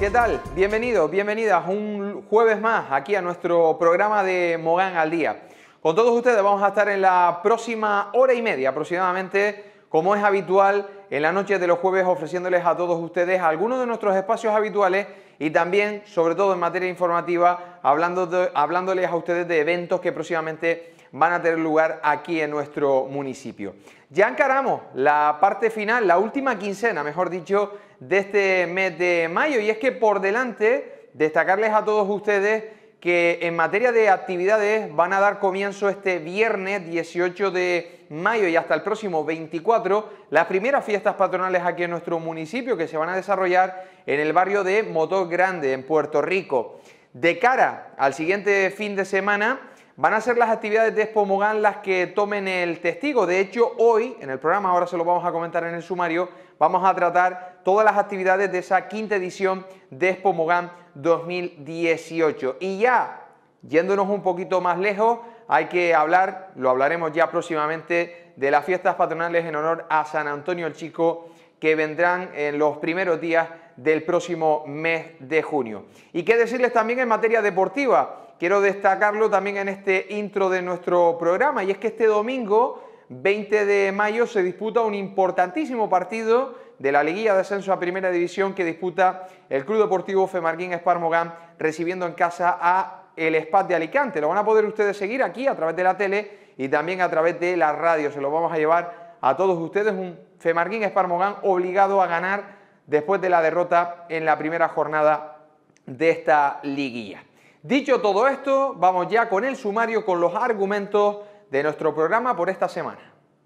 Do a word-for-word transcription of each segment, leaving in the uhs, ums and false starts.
¿qué tal? Bienvenidos, bienvenidas un jueves más aquí a nuestro programa de Mogán al Día. Con todos ustedes vamos a estar en la próxima hora y media aproximadamente, como es habitual, en la noche de los jueves, ofreciéndoles a todos ustedes algunos de nuestros espacios habituales y también, sobre todo en materia informativa, hablando de, hablándoles a ustedes de eventos que próximamente van a tener lugar aquí en nuestro municipio. Ya encaramos la parte final, la última quincena, mejor dicho, de este mes de mayo, y es que por delante destacarles a todos ustedes que en materia de actividades van a dar comienzo este viernes dieciocho de mayo y hasta el próximo veinticuatro las primeras fiestas patronales aquí en nuestro municipio, que se van a desarrollar en el barrio de Motor Grande, en Puerto Rico. De cara al siguiente fin de semana van a ser las actividades de Expo Mogán las que tomen el testigo. De hecho, hoy en el programa, ahora se lo vamos a comentar en el sumario, vamos a tratar todas las actividades de esa quinta edición de Expo Mogán dos mil dieciocho. Y ya, yéndonos un poquito más lejos, hay que hablar, lo hablaremos ya próximamente, de las fiestas patronales en honor a San Antonio el Chico, que vendrán en los primeros días del próximo mes de junio. Y qué decirles también en materia deportiva. Quiero destacarlo también en este intro de nuestro programa, y es que este domingo, veinte de mayo, se disputa un importantísimo partido de la liguilla de ascenso a Primera División que disputa el Club Deportivo Femarguín Espar Mogán, recibiendo en casa a el Espat de Alicante. Lo van a poder ustedes seguir aquí a través de la tele y también a través de la radio. Se lo vamos a llevar a todos ustedes, un Femarguín Espar Mogán obligado a ganar después de la derrota en la primera jornada de esta liguilla. Dicho todo esto, vamos ya con el sumario, con los argumentos de nuestro programa por esta semana.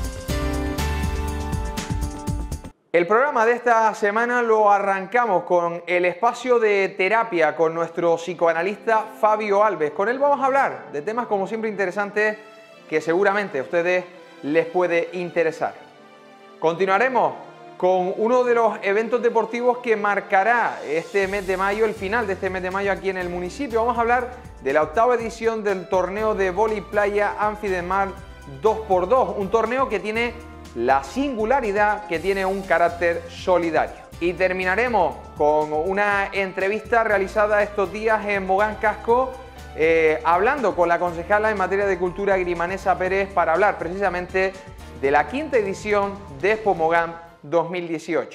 El programa de esta semana lo arrancamos con el espacio de terapia con nuestro psicoanalista Fabio Alves. Con él vamos a hablar de temas como siempre interesantes que seguramente a ustedes les puede interesar. Continuaremos con uno de los eventos deportivos que marcará este mes de mayo, el final de este mes de mayo aquí en el municipio. Vamos a hablar de la octava edición del torneo de vóley playa Anfidemar dos por dos, un torneo que tiene la singularidad que tiene un carácter solidario. Y terminaremos con una entrevista realizada estos días en Mogán Casco, eh, hablando con la concejala en materia de cultura Grimanesa Pérez para hablar precisamente de la quinta edición de Expo Mogán dos mil dieciocho.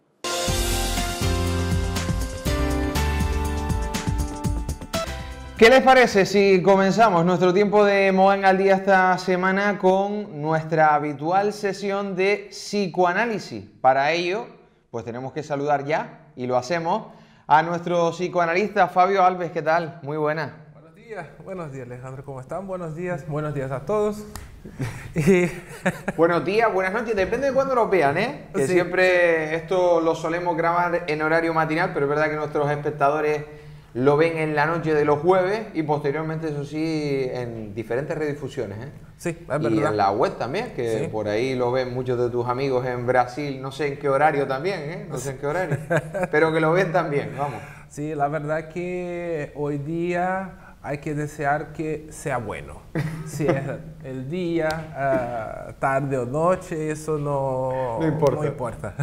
¿Qué les parece si comenzamos nuestro tiempo de Mogán al Día esta semana con nuestra habitual sesión de psicoanálisis? Para ello, pues tenemos que saludar ya, y lo hacemos, a nuestro psicoanalista Fabio Alves. ¿Qué tal? Muy buena. Buenos días, buenos días Alejandro, ¿cómo están? Buenos días, buenos días a todos. Y... Buenos días, buenas noches, depende de cuándo nos vean, ¿eh? Que sí, siempre sí. Esto lo solemos grabar en horario matinal, pero es verdad que nuestros espectadores lo ven en la noche de los jueves y posteriormente, eso sí, en diferentes redifusiones, ¿eh? Sí, es verdad. Y en la web también, que sí. Por ahí lo ven muchos de tus amigos en Brasil, no sé en qué horario también, ¿eh? No sé en qué horario, pero que lo ven también, vamos. Sí, la verdad que hoy día hay que desear que sea bueno. Si es el día, uh, tarde o noche, eso no, no importa. No importa.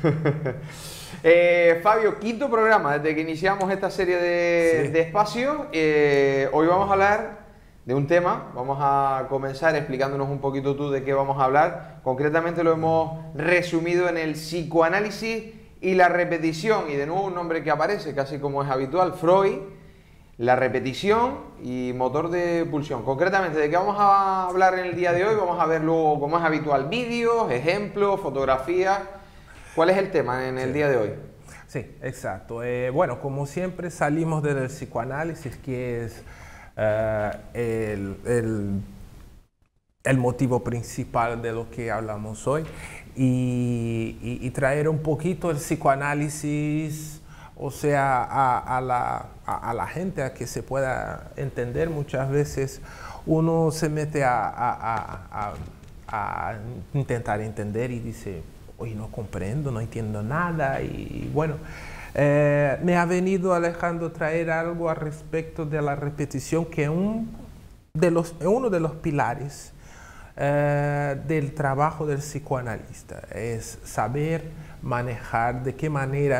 eh, Fabio, quinto programa desde que iniciamos esta serie de, sí. de espacios. Eh, hoy vamos a hablar de un tema. Vamos a comenzar explicándonos un poquito tú de qué vamos a hablar. Concretamente lo hemos resumido en el psicoanálisis y la repetición. Y de nuevo un nombre que aparece, casi como es habitual, Freud. La repetición y motor de pulsión. Concretamente, ¿de qué vamos a hablar en el día de hoy? Vamos a ver luego, como es habitual, vídeos, ejemplos, fotografías. ¿Cuál es el tema en el sí. día de hoy? Sí, exacto. Eh, bueno, como siempre salimos del psicoanálisis, que es uh, el, el, el motivo principal de lo que hablamos hoy, y, y, y traer un poquito el psicoanálisis, o sea, a, a, la, a, a la gente, a que se pueda entender. Muchas veces uno se mete a, a, a, a, a intentar entender y dice, oye, no comprendo, no entiendo nada. Y bueno, eh, me ha venido Alejandro traer algo al respecto de la repetición, que es un de los, uno de los pilares eh, del trabajo del psicoanalista. Es saber manejar de qué manera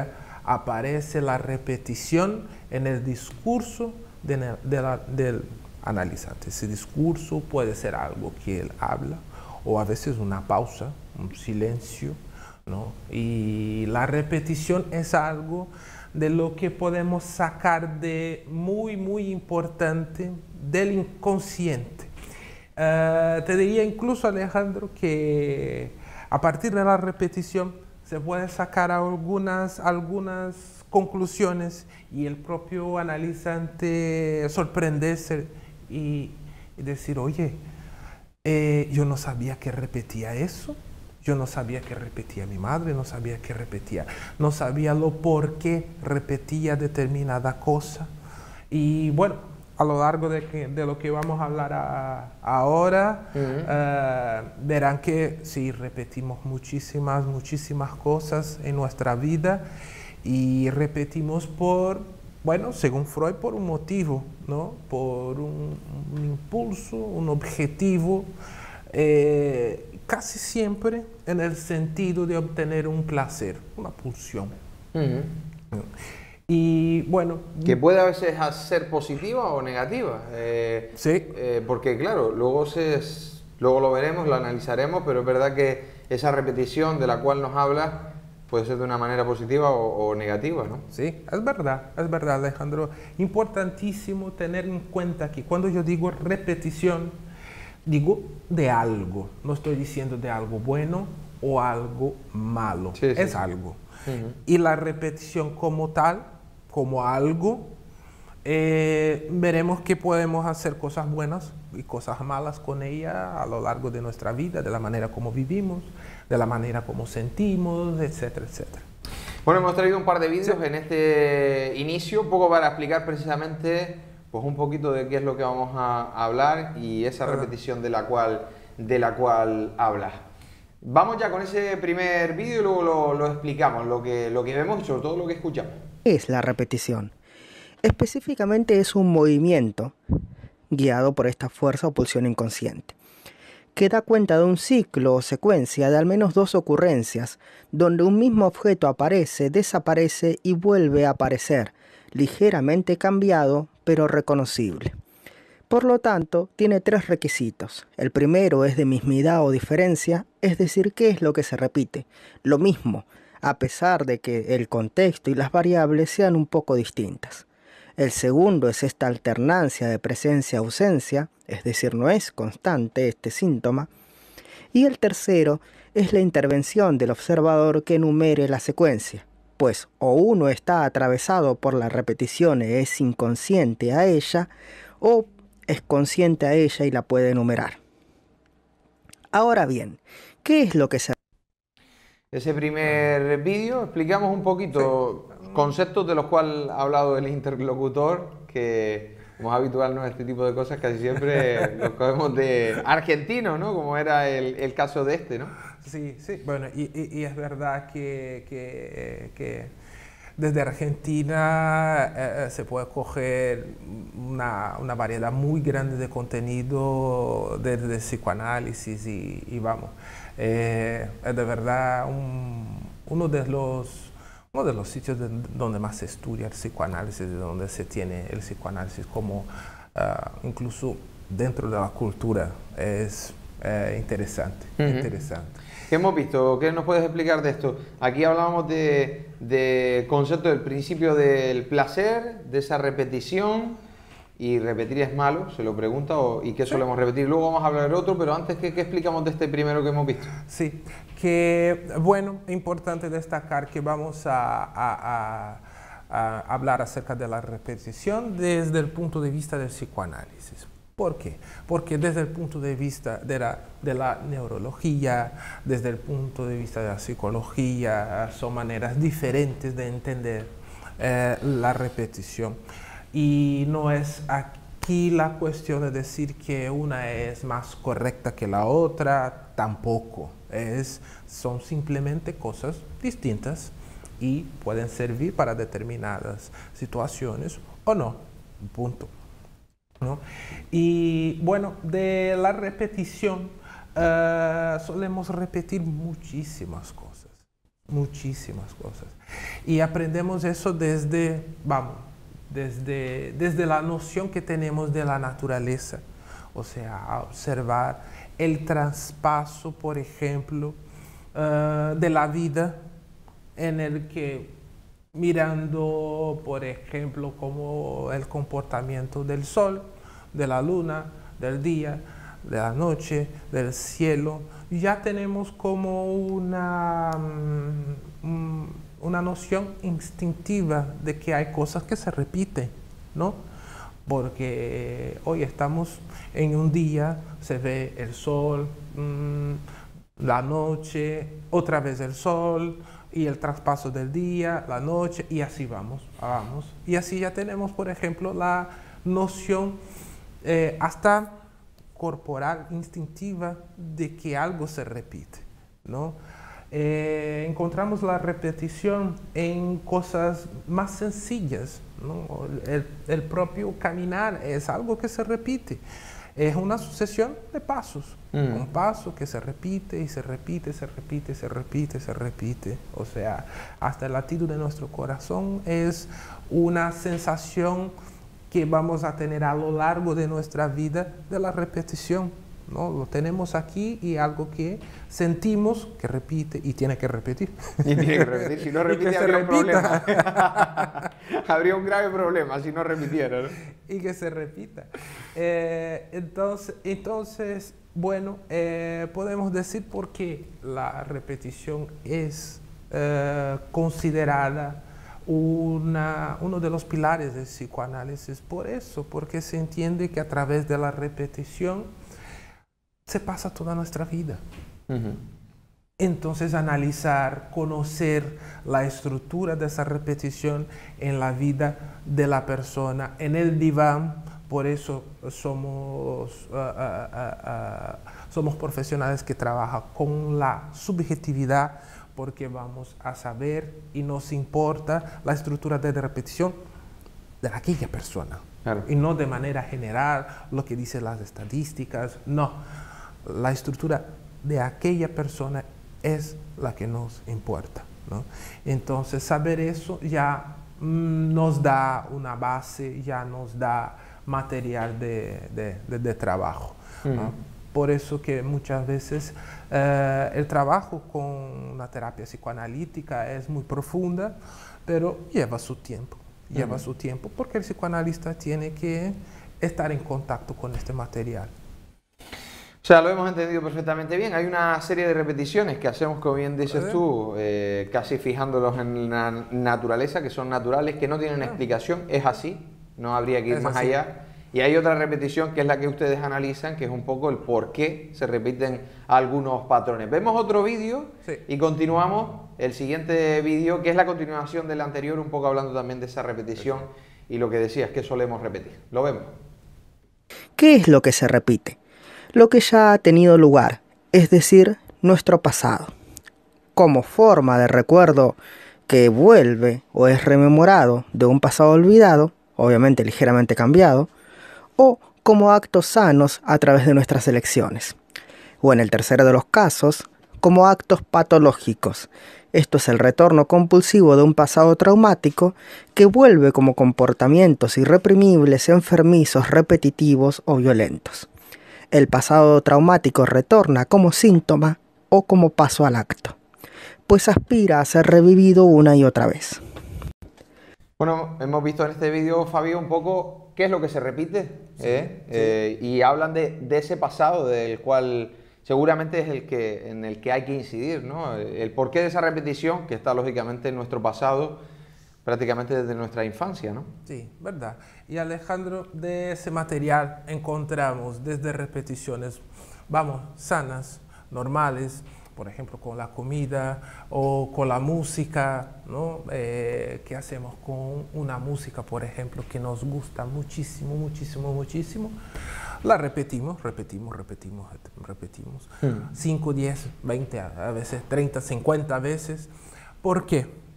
aparece la repetición en el discurso de, de la, del analizante. Ese discurso puede ser algo que él habla, o a veces una pausa, un silencio, ¿no? Y la repetición es algo de lo que podemos sacar de muy, muy importante del inconsciente. Uh, te diría incluso, Alejandro, que a partir de la repetición se puede sacar algunas, algunas conclusiones y el propio analizante sorprenderse y, y decir, oye, eh, yo no sabía que repetía eso. Yo no sabía que repetía mi madre, no sabía que repetía, no sabía lo por qué repetía determinada cosa. Y bueno, a lo largo de, que, de lo que vamos a hablar a, ahora, uh-huh. uh, verán que sí, repetimos muchísimas, muchísimas cosas en nuestra vida y repetimos por, bueno, según Freud, por un motivo, ¿no? Por un, un impulso, un objetivo, eh, casi siempre en el sentido de obtener un placer, una pulsión. Uh-huh. Y bueno... Que puede a veces ser positiva o negativa. Eh, sí. Eh, porque claro, luego, se, luego lo veremos, lo analizaremos, pero es verdad que esa repetición de la cual nos hablas puede ser de una manera positiva o, o negativa, ¿no? Sí, es verdad, es verdad, Alejandro. Importantísimo tener en cuenta que cuando yo digo repetición, digo de algo, no estoy diciendo de algo bueno o algo malo, sí, sí, es sí. algo. Uh-huh. Y la repetición como tal, como algo, eh, veremos que podemos hacer cosas buenas y cosas malas con ella a lo largo de nuestra vida, de la manera como vivimos, de la manera como sentimos, etcétera, etcétera. Bueno, hemos traído un par de vídeos sí. en este inicio, un poco para explicar precisamente pues un poquito de qué es lo que vamos a hablar y esa repetición de la cual, de la cual hablas. Vamos ya con ese primer vídeo y luego lo, lo explicamos, lo que, lo que vemos y sobre todo lo que escuchamos. ¿Qué es la repetición? Específicamente es un movimiento guiado por esta fuerza o pulsión inconsciente, que da cuenta de un ciclo o secuencia de al menos dos ocurrencias, donde un mismo objeto aparece, desaparece y vuelve a aparecer, ligeramente cambiado, pero reconocible. Por lo tanto, tiene tres requisitos. El primero es de mismidad o diferencia, es decir, ¿qué es lo que se repite? Lo mismo, a pesar de que el contexto y las variables sean un poco distintas. El segundo es esta alternancia de presencia-ausencia, es decir, no es constante este síntoma. Y el tercero es la intervención del observador que enumere la secuencia, pues o uno está atravesado por la repetición y es inconsciente a ella, o es consciente a ella y la puede enumerar. Ahora bien, ¿qué es lo que se... Ese primer vídeo explicamos un poquito sí. conceptos de los cuales ha hablado el interlocutor, que como es habitual, ¿no? Este tipo de cosas casi siempre los cogemos de argentinos, ¿no? Como era el, el caso de este, ¿no? Sí, sí, bueno, y, y, y es verdad que, que, que desde Argentina eh, se puede coger una, una variedad muy grande de contenido desde psicoanálisis y, y vamos, eh, es de verdad un, uno, de los, uno de los sitios de, donde más se estudia el psicoanálisis, de donde se tiene el psicoanálisis como uh, incluso dentro de la cultura es eh, interesante, uh-huh. interesante. ¿Qué hemos visto? ¿Qué nos puedes explicar de esto? Aquí hablábamos de, de concepto del principio del placer, de esa repetición, y repetir es malo, se lo pregunta, o, y qué solemos repetir. Luego vamos a hablar de otro, pero antes, ¿qué, qué explicamos de este primero que hemos visto? Sí, que bueno, es importante destacar que vamos a, a, a, a hablar acerca de la repetición desde el punto de vista del psicoanálisis. ¿Por qué? Porque desde el punto de vista de la, de la neurología, desde el punto de vista de la psicología, son maneras diferentes de entender eh, la repetición. Y no es aquí la cuestión de decir que una es más correcta que la otra, tampoco. Es, son simplemente cosas distintas y pueden servir para determinadas situaciones o no, punto. ¿No? Y bueno, de la repetición uh, solemos repetir muchísimas cosas, muchísimas cosas. Y aprendemos eso desde, vamos, desde, desde la noción que tenemos de la naturaleza, o sea, observar el traspaso, por ejemplo, uh, de la vida, en el que mirando, por ejemplo, como el comportamiento del sol, de la luna, del día, de la noche, del cielo, ya tenemos como una, um, una noción instintiva de que hay cosas que se repiten, ¿no? Porque hoy estamos en un día, se ve el sol, mmm, la noche, otra vez el sol, y el traspaso del día, la noche, y así vamos, vamos. Y así ya tenemos, por ejemplo, la noción eh, hasta corporal, instintiva, de que algo se repite, ¿no? Eh, encontramos la repetición en cosas más sencillas, ¿no? El, el propio caminar es algo que se repite. Es una sucesión de pasos, mm. un paso que se repite y se repite, se repite, se repite, se repite. O sea, hasta el latido de nuestro corazón es una sensación que vamos a tener a lo largo de nuestra vida de la repetición, ¿no? Lo tenemos aquí y algo que sentimos que repite y tiene que repetir. Y tiene que repetir, si no repite habría un problema. Habría un grave problema si no repitiera, ¿no? Y que se repita. Eh, entonces, entonces, bueno, eh, podemos decir por qué la repetición es eh, considerada una, uno de los pilares del psicoanálisis. Por eso, porque se entiende que a través de la repetición se pasa toda nuestra vida. Uh-huh. Entonces, analizar, conocer la estructura de esa repetición en la vida de la persona, en el diván. Por eso somos, uh, uh, uh, uh, somos profesionales que trabajan con la subjetividad, porque vamos a saber y nos importa la estructura de repetición de aquella persona. Claro. Y no de manera general, lo que dicen las estadísticas, no. La estructura de aquella persona es la que nos importa, ¿no? Entonces, saber eso ya mm, nos da una base, ya nos da material de, de, de, de trabajo, ¿no? Uh-huh. Por eso que muchas veces eh, el trabajo con la terapia psicoanalítica es muy profunda, pero lleva su tiempo, lleva uh-huh. su tiempo, porque el psicoanalista tiene que estar en contacto con este material. O sea, lo hemos entendido perfectamente bien. Hay una serie de repeticiones que hacemos, como bien dices tú, eh, casi fijándolos en la naturaleza, que son naturales, que no tienen ah. explicación. Es así, no habría que ir es más así. allá. Y hay otra repetición que es la que ustedes analizan, que es un poco el por qué se repiten algunos patrones. Vemos otro vídeo sí. y continuamos el siguiente vídeo, que es la continuación del anterior, un poco hablando también de esa repetición sí. y lo que decías, que solemos repetir. Lo vemos. ¿Qué es lo que se repite? Lo que ya ha tenido lugar, es decir, nuestro pasado, como forma de recuerdo que vuelve o es rememorado de un pasado olvidado, obviamente ligeramente cambiado, o como actos sanos a través de nuestras elecciones, o en el tercero de los casos, como actos patológicos. Esto es el retorno compulsivo de un pasado traumático que vuelve como comportamientos irreprimibles, enfermizos, repetitivos o violentos. El pasado traumático retorna como síntoma o como paso al acto, pues aspira a ser revivido una y otra vez. Bueno, hemos visto en este vídeo, Fabio, un poco qué es lo que se repite, sí, ¿eh? Sí. Eh, y hablan de, de ese pasado del cual seguramente es el que, en el que hay que incidir, ¿no? El porqué de esa repetición, que está lógicamente en nuestro pasado, prácticamente desde nuestra infancia, ¿no? Sí, verdad. Y Alejandro, de ese material encontramos desde repeticiones, vamos, sanas, normales, por ejemplo, con la comida o con la música, ¿no? Eh, ¿Qué hacemos con una música, por ejemplo, que nos gusta muchísimo, muchísimo, muchísimo? La repetimos, repetimos, repetimos, repetimos. cinco, diez, veinte, a veces treinta, cincuenta veces. ¿Por qué?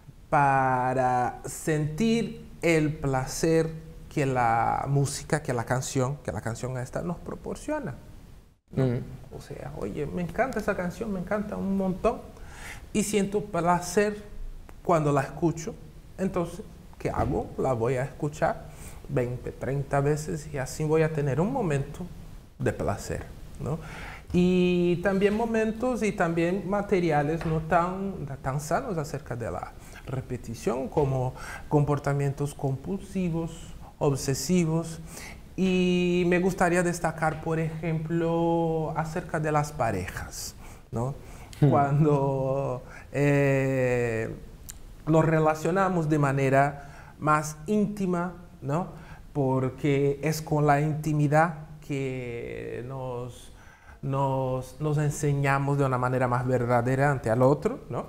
Para sentir el placer que la música, que la canción, que la canción esta nos proporciona, ¿no? Mm. O sea, oye, me encanta esa canción, me encanta un montón, y siento placer cuando la escucho. Entonces, ¿qué hago? La voy a escuchar veinte, treinta veces y así voy a tener un momento de placer, ¿no? Y también momentos y también materiales no tan, tan sanos acerca de la repetición, como comportamientos compulsivos, obsesivos. Y me gustaría destacar, por ejemplo, acerca de las parejas, ¿no? Hmm. Cuando eh, los relacionamos de manera más íntima, ¿no? Porque es con la intimidad que nos, nos, nos enseñamos de una manera más verdadera ante el otro, ¿no?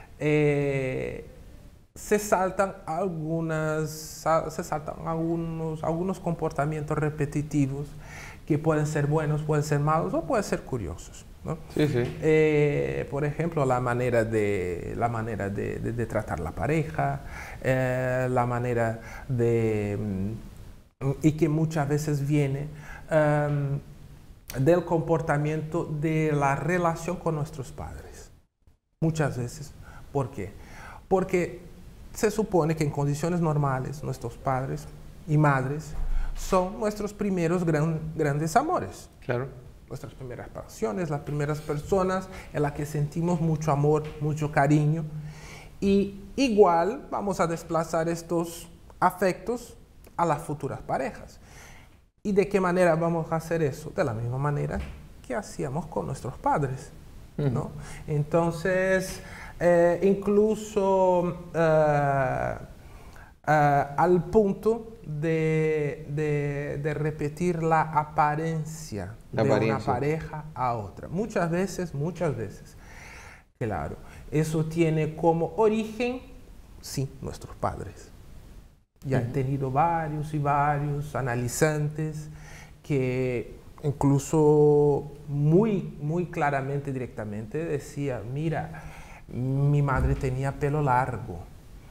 Eh, se saltan algunas, se saltan algunos, algunos comportamientos repetitivos que pueden ser buenos, pueden ser malos o pueden ser curiosos, ¿no? Sí, sí. Eh, por ejemplo, la manera de, la manera de, de, de tratar la pareja, eh, la manera de... y que muchas veces viene um, del comportamiento de la relación con nuestros padres. Muchas veces. ¿Por qué? Porque se supone que en condiciones normales nuestros padres y madres son nuestros primeros gran, grandes amores. Claro. Nuestras primeras pasiones, las primeras personas en las que sentimos mucho amor, mucho cariño. Y igual vamos a desplazar estos afectos a las futuras parejas. ¿Y de qué manera vamos a hacer eso? De la misma manera que hacíamos con nuestros padres, ¿no? Uh-huh. Entonces, eh, incluso eh, eh, al punto de, de, de repetir la apariencia la de apariencia. una pareja a otra. Muchas veces, muchas veces. Claro, eso tiene como origen, sí, nuestros padres. Ya he tenido varios y varios analizantes que incluso muy, muy claramente, directamente decía, mira, mi madre tenía pelo largo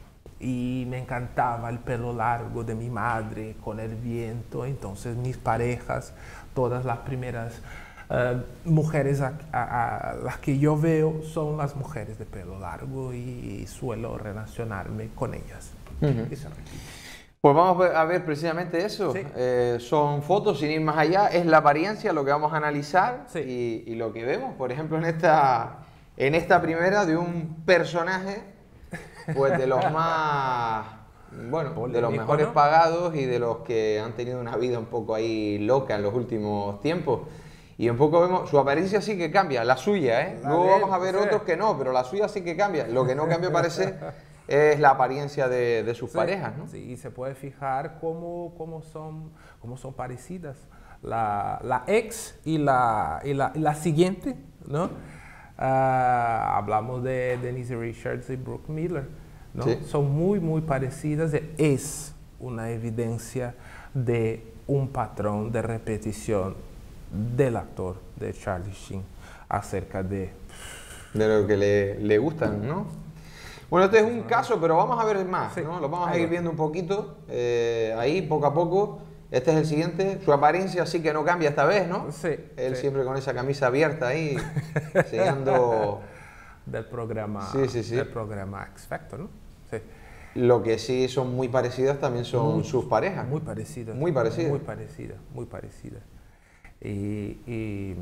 y me encantaba el pelo largo de mi madre con el viento. Entonces mis parejas, todas las primeras uh, mujeres a, a, a las que yo veo son las mujeres de pelo largo y, y suelo relacionarme con ellas. Uh-huh. Eso no es. Pues vamos a ver precisamente eso. Sí. Eh, son fotos, sin ir más allá, es la apariencia lo que vamos a analizar. Sí. y, y lo que vemos, por ejemplo, en esta, en esta primera de un personaje pues de los más, bueno, Polémico, de los mejores, ¿no?, pagados y de los que han tenido una vida un poco ahí loca en los últimos tiempos. Y un poco vemos, su apariencia sí que cambia, la suya, ¿eh? La Luego vamos a ver sí. otros que no, pero la suya sí que cambia. Lo que no cambia parece es la apariencia de, de sus sí, parejas, ¿no? Sí, y se puede fijar cómo, cómo, son, cómo son parecidas la, la ex y la, y la, y la siguiente, ¿no? Uh, hablamos de Denise Richards y Brooke Miller, ¿no? Sí. Son muy, muy parecidas. Es una evidencia de un patrón de repetición del actor, de Charlie Sheen, acerca de... de lo que le, le gustan, ¿no? Bueno, este es un caso, pero vamos a ver más, sí. ¿no? Lo vamos a ir viendo un poquito, eh, ahí, poco a poco. Este es el siguiente. Su apariencia sí que no cambia esta vez, ¿no? Sí. Él sí. siempre con esa camisa abierta ahí, siguiendo... del programa, sí, sí, sí. del programa X Factor, ¿no? Sí. Lo que sí son muy parecidas también son muy, sus parejas. Muy parecidas. Muy parecidas. Muy parecidas, muy parecidas. Y, y,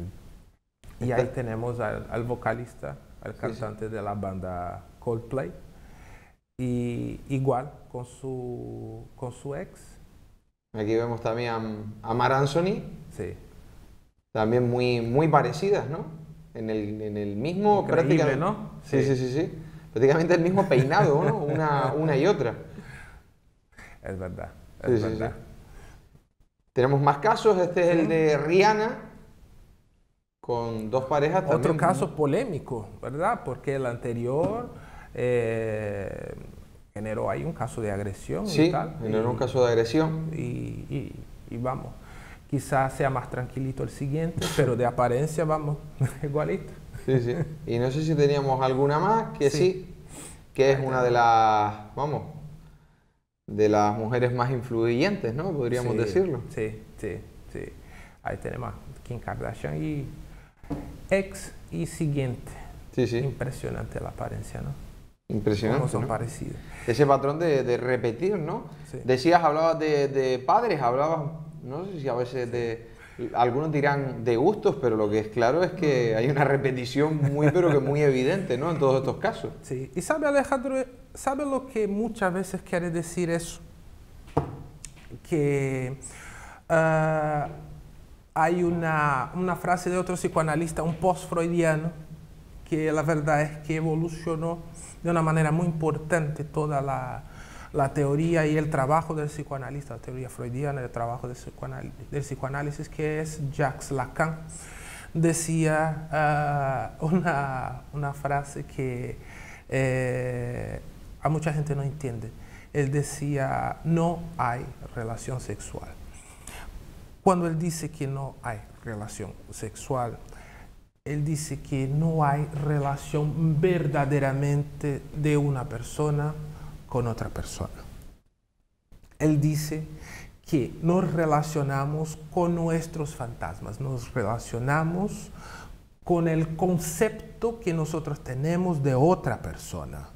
y ahí tenemos al, al vocalista, al cantante sí, sí. de la banda Coldplay, y igual con su, con su ex. Aquí vemos también a, a Marc Anthony. Sí. También muy, muy parecidas, ¿no? En el, en el mismo... Increíble, prácticamente, ¿no? Sí, sí, sí, sí. Prácticamente el mismo peinado, ¿no? Una, una y otra. Es verdad, es sí, verdad. Sí, sí. Tenemos más casos. Este es el de Rihanna, con dos parejas también. Otro caso polémico, ¿verdad? Porque el anterior eh, generó ahí un caso de agresión. Sí, y tal, generó y, un caso de agresión. Y, y, y vamos, quizás sea más tranquilito el siguiente, pero de apariencia vamos igualito. Sí, sí. Y no sé si teníamos alguna más, que sí, sí que es una de las, vamos, de las mujeres más influyentes, ¿no? Podríamos sí, decirlo. Sí, sí, sí. Ahí tenemos Kim Kardashian y ex y siguiente. Sí, sí. Impresionante la apariencia, ¿no? Impresionante, Cómo son ¿no? parecidos. Ese patrón de, de repetir, ¿no? Sí. Decías, hablabas de, de padres, hablabas, no sé si a veces de, algunos dirán de gustos, pero lo que es claro es que hay una repetición muy, pero que muy evidente, ¿no? En todos estos casos. Sí, y sabe Alejandro, ¿sabe lo que muchas veces quiere decir eso? Que uh, hay una, una frase de otro psicoanalista, un post-freudiano, que la verdad es que evolucionó de una manera muy importante toda la, la teoría y el trabajo del psicoanalista, la teoría freudiana, el trabajo del psicoanálisis, del psicoanálisis que es Jacques Lacan. Decía uh, una, una frase que eh, a mucha gente no entiende. Él decía, no hay relación sexual. Cuando él dice que no hay relación sexual, él dice que no hay relación verdaderamente de una persona con otra persona. Él dice que nos relacionamos con nuestros fantasmas, nos relacionamos con el concepto que nosotros tenemos de otra persona.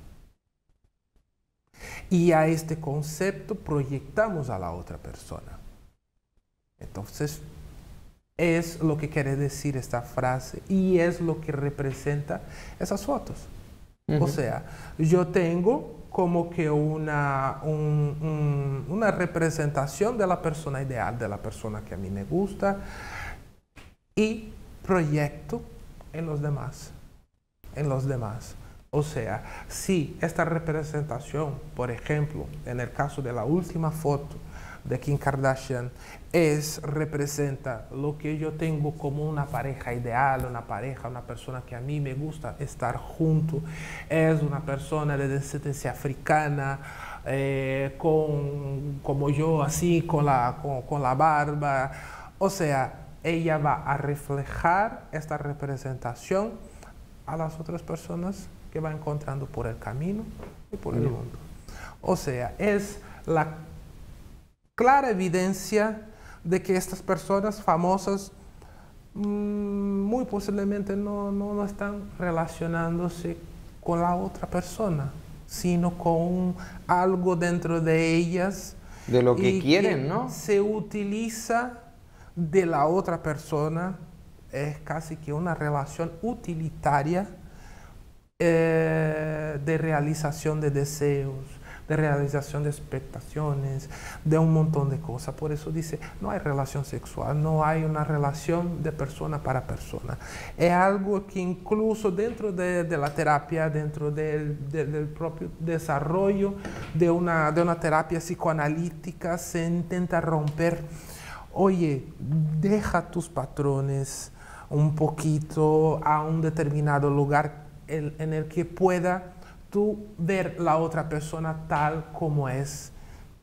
Y a este concepto proyectamos a la otra persona. Entonces, es lo que quiere decir esta frase y es lo que representa esas fotos. Uh-huh. O sea, yo tengo como que una, un, un, una representación de la persona ideal, de la persona que a mí me gusta y proyecto en los demás, en los demás. O sea, si esta representación, por ejemplo, en el caso de la última foto de Kim Kardashian, es, representa lo que yo tengo como una pareja ideal, una pareja, una persona que a mí me gusta estar junto, es una persona de descendencia africana, eh, con, como yo, así, con la, con, con la barba. O sea, ella va a reflejar esta representación a las otras personas que va encontrando por el camino y por el mundo. O sea, es la clara evidencia de que estas personas famosas mmm, muy posiblemente no, no, no están relacionándose con la otra persona, sino con algo dentro de ellas. De lo que quieren, ¿no? Se utiliza de la otra persona, es casi que una relación utilitaria eh, de realización de deseos, de realización de expectaciones, de un montón de cosas. Por eso dice, no hay relación sexual, no hay una relación de persona para persona. Es algo que incluso dentro de, de la terapia, dentro del, de, del propio desarrollo de una, de una terapia psicoanalítica, se intenta romper. Oye, deja tus patrones un poquito a un determinado lugar en, en el que pueda tú ver la otra persona tal como es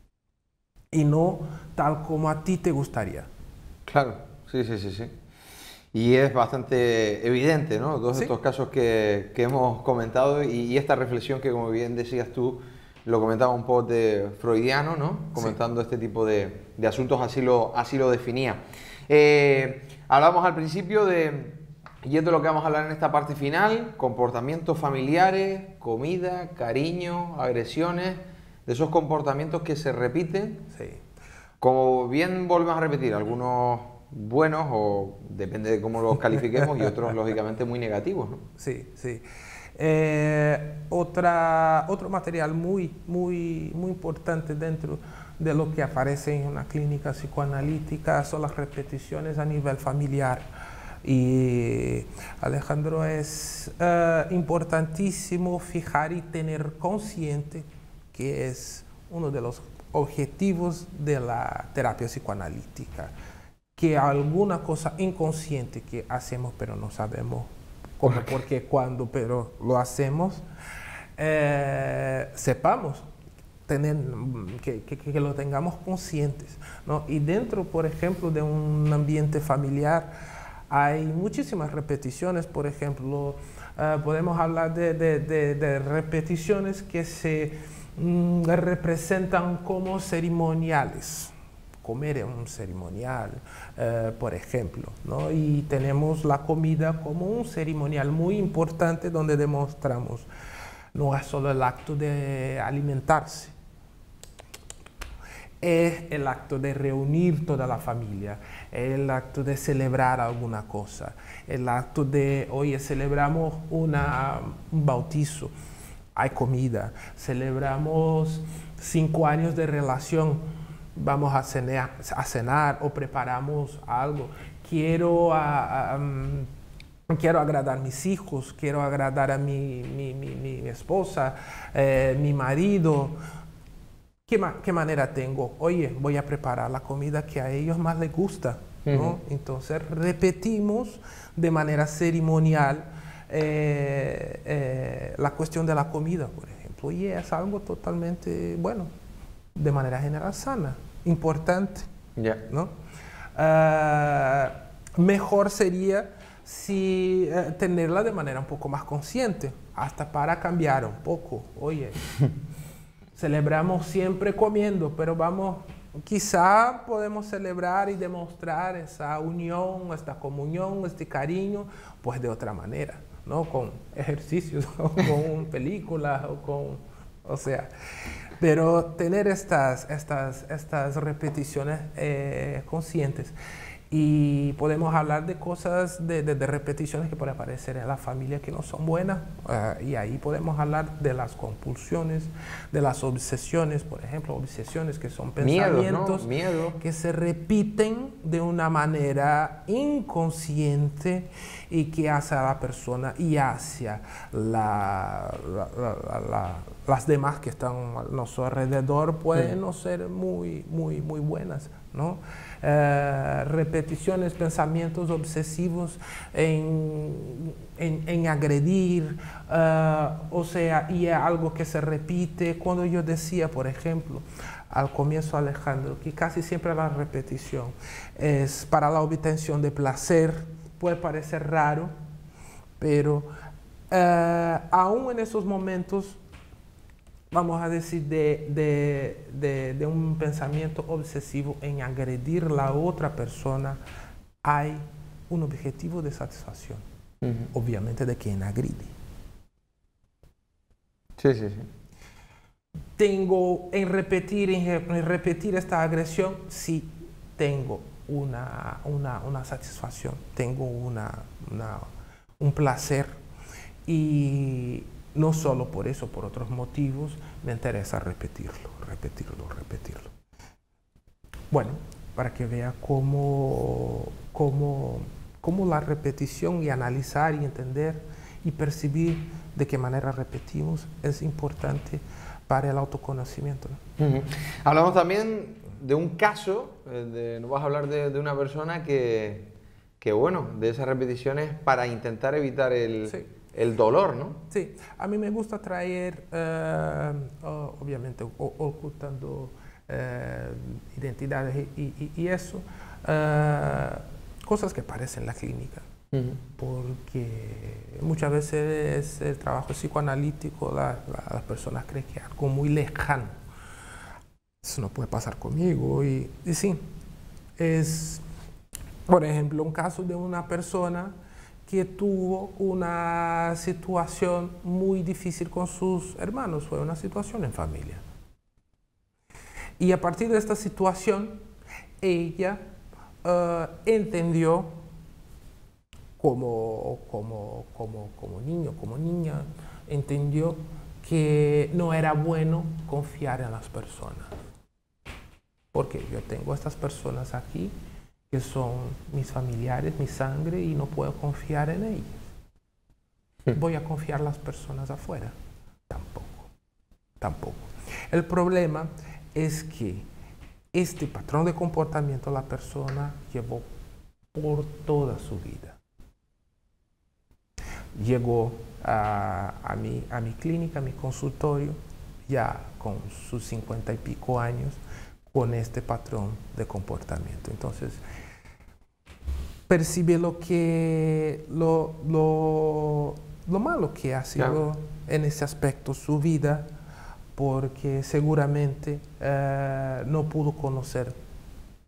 y no tal como a ti te gustaría. Claro, sí, sí, sí, sí. Y es bastante evidente, ¿no? Todos ¿Sí? estos casos que, que hemos comentado y, y esta reflexión que, como bien decías tú, lo comentaba un poco de freudiano, ¿no? Comentando sí. este tipo de, de asuntos, así lo, así lo definía. Eh, hablamos al principio de... Y es de lo que vamos a hablar en esta parte final, comportamientos familiares, comida, cariño, agresiones, de esos comportamientos que se repiten. Sí. Como bien volvemos a repetir, algunos buenos o depende de cómo los califiquemos y otros lógicamente muy negativos, ¿no? Sí, sí. Eh, otra, otro material muy, muy, muy importante dentro de lo que aparece en una clínica psicoanalítica son las repeticiones a nivel familiar. Y Alejandro, es uh, importantísimo fijar y tener consciente que es uno de los objetivos de la terapia psicoanalítica, que alguna cosa inconsciente que hacemos pero no sabemos cómo, por qué, cuándo, pero lo hacemos, eh, sepamos tener, que, que, que lo tengamos conscientes, ¿no? Y dentro, por ejemplo, de un ambiente familiar, hay muchísimas repeticiones. Por ejemplo, uh, podemos hablar de, de, de, de repeticiones que se mm, representan como ceremoniales, comer es un ceremonial, eh, por ejemplo, ¿no? Y tenemos la comida como un ceremonial muy importante donde demostramos no es solo el acto de alimentarse, es el acto de reunir toda la familia, el acto de celebrar alguna cosa, el acto de, oye, celebramos una, un bautizo, hay comida, celebramos cinco años de relación, vamos a cenar, a cenar o preparamos algo, quiero, a, a, um, quiero agradar a mis hijos, quiero agradar a mi, mi, mi, mi esposa, eh, mi marido. ¿Qué, ma ¿Qué manera tengo? Oye, voy a preparar la comida que a ellos más les gusta, ¿no? Uh-huh. Entonces repetimos de manera ceremonial eh, eh, la cuestión de la comida, por ejemplo. Y es algo totalmente, bueno, de manera general sana, importante, yeah. ¿no? Uh, mejor sería si uh, tenerla de manera un poco más consciente, hasta para cambiar un poco. Oye, celebramos siempre comiendo, pero vamos, quizá podemos celebrar y demostrar esa unión, esta comunión, este cariño, pues de otra manera, ¿no? Con ejercicios, o con películas, o con, o sea, pero tener estas, estas, estas repeticiones eh, conscientes. Y podemos hablar de cosas, de, de, de repeticiones que pueden aparecer en la familia que no son buenas. Uh, y ahí podemos hablar de las compulsiones, de las obsesiones, por ejemplo, obsesiones que son pensamientos Miedo, ¿no? Miedo. que se repiten de una manera inconsciente y que hacia la persona y hacia la, la, la, la, las demás que están a nuestro alrededor pueden sí. no ser muy, muy, muy buenas, ¿no? Uh, repeticiones, pensamientos obsesivos en, en, en agredir, uh, o sea, y es algo que se repite. Cuando yo decía, por ejemplo, al comienzo, Alejandro, que casi siempre la repetición es para la obtención de placer, puede parecer raro, pero uh, aún en esos momentos, vamos a decir, de, de, de, de un pensamiento obsesivo en agredir a la otra persona, hay un objetivo de satisfacción, uh-huh. obviamente de quien agrede. Sí, sí, sí. Tengo en repetir, en repetir esta agresión, sí tengo una, una, una satisfacción, tengo una, una, un placer, y no solo por eso, por otros motivos, me interesa repetirlo, repetirlo, repetirlo. Bueno, para que vea cómo, cómo, cómo la repetición y analizar y entender y percibir de qué manera repetimos es importante para el autoconocimiento, ¿no? Uh-huh. Hablamos también de un caso, de, nos vas a hablar de, de una persona que, que, bueno, de esas repeticiones para intentar evitar el... Sí. El dolor, ¿no? Sí, a mí me gusta traer, uh, uh, obviamente, ocultando uh, identidades y, y, y eso, uh, cosas que aparecen en la clínica. Uh-huh. Porque muchas veces el trabajo psicoanalítico, la, la, las personas creen que es algo muy lejano. Eso no puede pasar conmigo. Y, y sí, es, por ejemplo, un caso de una persona que tuvo una situación muy difícil con sus hermanos, fue una situación en familia. Y a partir de esta situación, ella uh, entendió como, como, como, como niño, como niña, entendió que no era bueno confiar en las personas. Porque yo tengo a estas personas aquí, que son mis familiares, mi sangre, y no puedo confiar en ellos. ¿Voy a confiar en las personas afuera? Tampoco, tampoco. El problema es que este patrón de comportamiento la persona llevó por toda su vida. Llegó a, a, mi, a mi clínica, a mi consultorio, ya con sus cincuenta y pico años, con este patrón de comportamiento. Entonces, percibe lo que lo, lo, lo malo que ha sido claro. en ese aspecto su vida, porque seguramente uh, no pudo conocer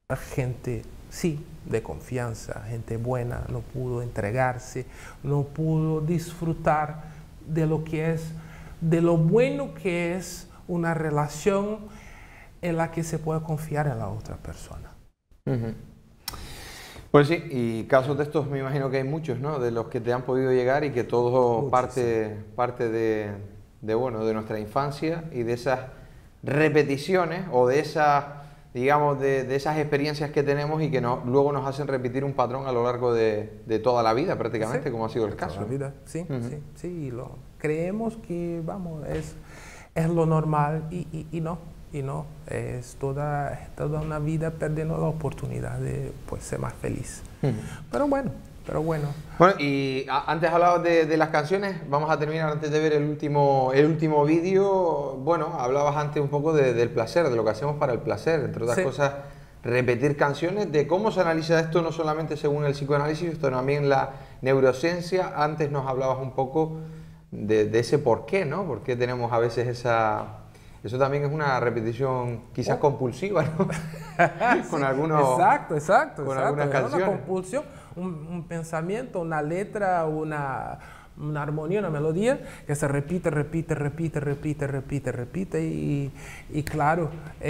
gente, sí, de confianza, gente buena, no pudo entregarse, no pudo disfrutar de lo que es, de lo bueno que es una relación en la que se puede confiar en la otra persona. Uh-huh. Pues sí, y casos de estos me imagino que hay muchos, ¿no? De los que te han podido llegar y que todo parte, parte de, de, bueno, de nuestra infancia y de esas repeticiones o de esas, digamos, de, de esas experiencias que tenemos y que no, luego nos hacen repetir un patrón a lo largo de, de toda la vida prácticamente, sí, como ha sido el caso. Toda la vida, sí, uh-huh. sí, sí, lo, creemos que, vamos, es, es lo normal y, y, y no. Y no, es toda, toda una vida perdiendo la oportunidad de pues, ser más feliz. Uh-huh. Pero bueno, pero bueno. Bueno, y a, antes hablabas de, de las canciones, vamos a terminar antes de ver el último, el último vídeo. Bueno, hablabas antes un poco de, del placer, de lo que hacemos para el placer, entre otras sí. cosas, repetir canciones, de cómo se analiza esto no solamente según el psicoanálisis, sino también la neurociencia. Antes nos hablabas un poco de, de ese por qué, ¿no? ¿Por qué tenemos a veces esa... Eso también es una repetición quizás oh. compulsiva, ¿no? con sí, algunos, exacto, exacto, con exacto. algunas canciones. Una compulsión, un, un pensamiento, una letra, una, una armonía, una melodía que se repite, repite, repite, repite, repite, repite y, y claro,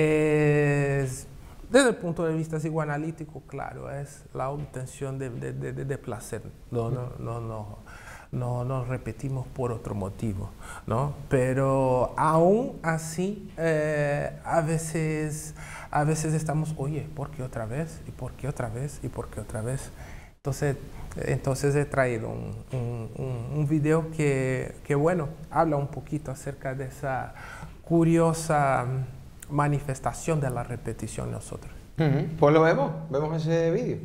es, desde el punto de vista psicoanalítico, claro, es la obtención de, de, de, de placer. No, no, no, no. No nos repetimos por otro motivo, ¿no? Pero aún así, eh, a veces, a veces estamos, oye, ¿por qué otra vez? ¿Y por qué otra vez? ¿Y por qué otra vez? Entonces, entonces he traído un, un, un, un video que, que, bueno, habla un poquito acerca de esa curiosa manifestación de la repetición en nosotros. Uh-huh. Pues lo vemos, vemos ese vídeo.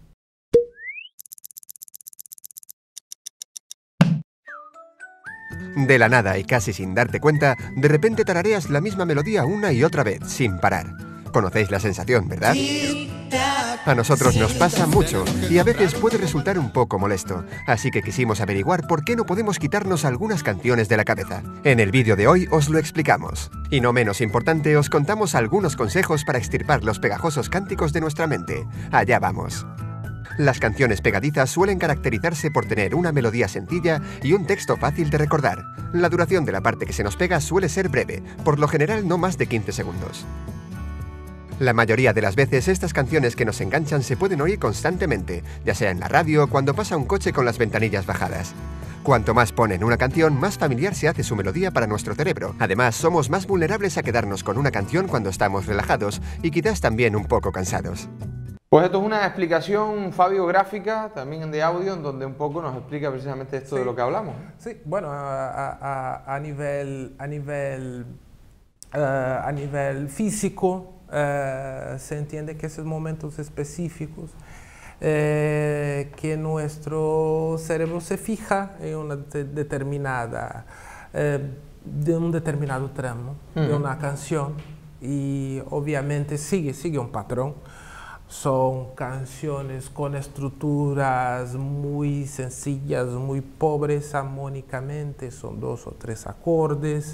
De la nada y casi sin darte cuenta, de repente tarareas la misma melodía una y otra vez, sin parar. Conocéis la sensación, ¿verdad? A nosotros nos pasa mucho y a veces puede resultar un poco molesto, así que quisimos averiguar por qué no podemos quitarnos algunas canciones de la cabeza. En el vídeo de hoy os lo explicamos. Y no menos importante, os contamos algunos consejos para extirpar los pegajosos cánticos de nuestra mente. Allá vamos. Las canciones pegadizas suelen caracterizarse por tener una melodía sencilla y un texto fácil de recordar. La duración de la parte que se nos pega suele ser breve, por lo general no más de quince segundos. La mayoría de las veces estas canciones que nos enganchan se pueden oír constantemente, ya sea en la radio o cuando pasa un coche con las ventanillas bajadas. Cuanto más ponen una canción, más familiar se hace su melodía para nuestro cerebro. Además, somos más vulnerables a quedarnos con una canción cuando estamos relajados y quizás también un poco cansados. Pues esto es una explicación, Fabio, gráfica, también de audio, en donde un poco nos explica precisamente esto sí. de lo que hablamos. Sí, bueno, a, a, a nivel, a nivel, uh, a nivel físico, uh, se entiende que esos momentos específicos, eh, que nuestro cerebro se fija en una de, determinada, eh, de un determinado tramo, uh-huh. de una canción, y obviamente sigue, sigue un patrón. Son canciones con estructuras muy sencillas, muy pobres armónicamente, son dos o tres acordes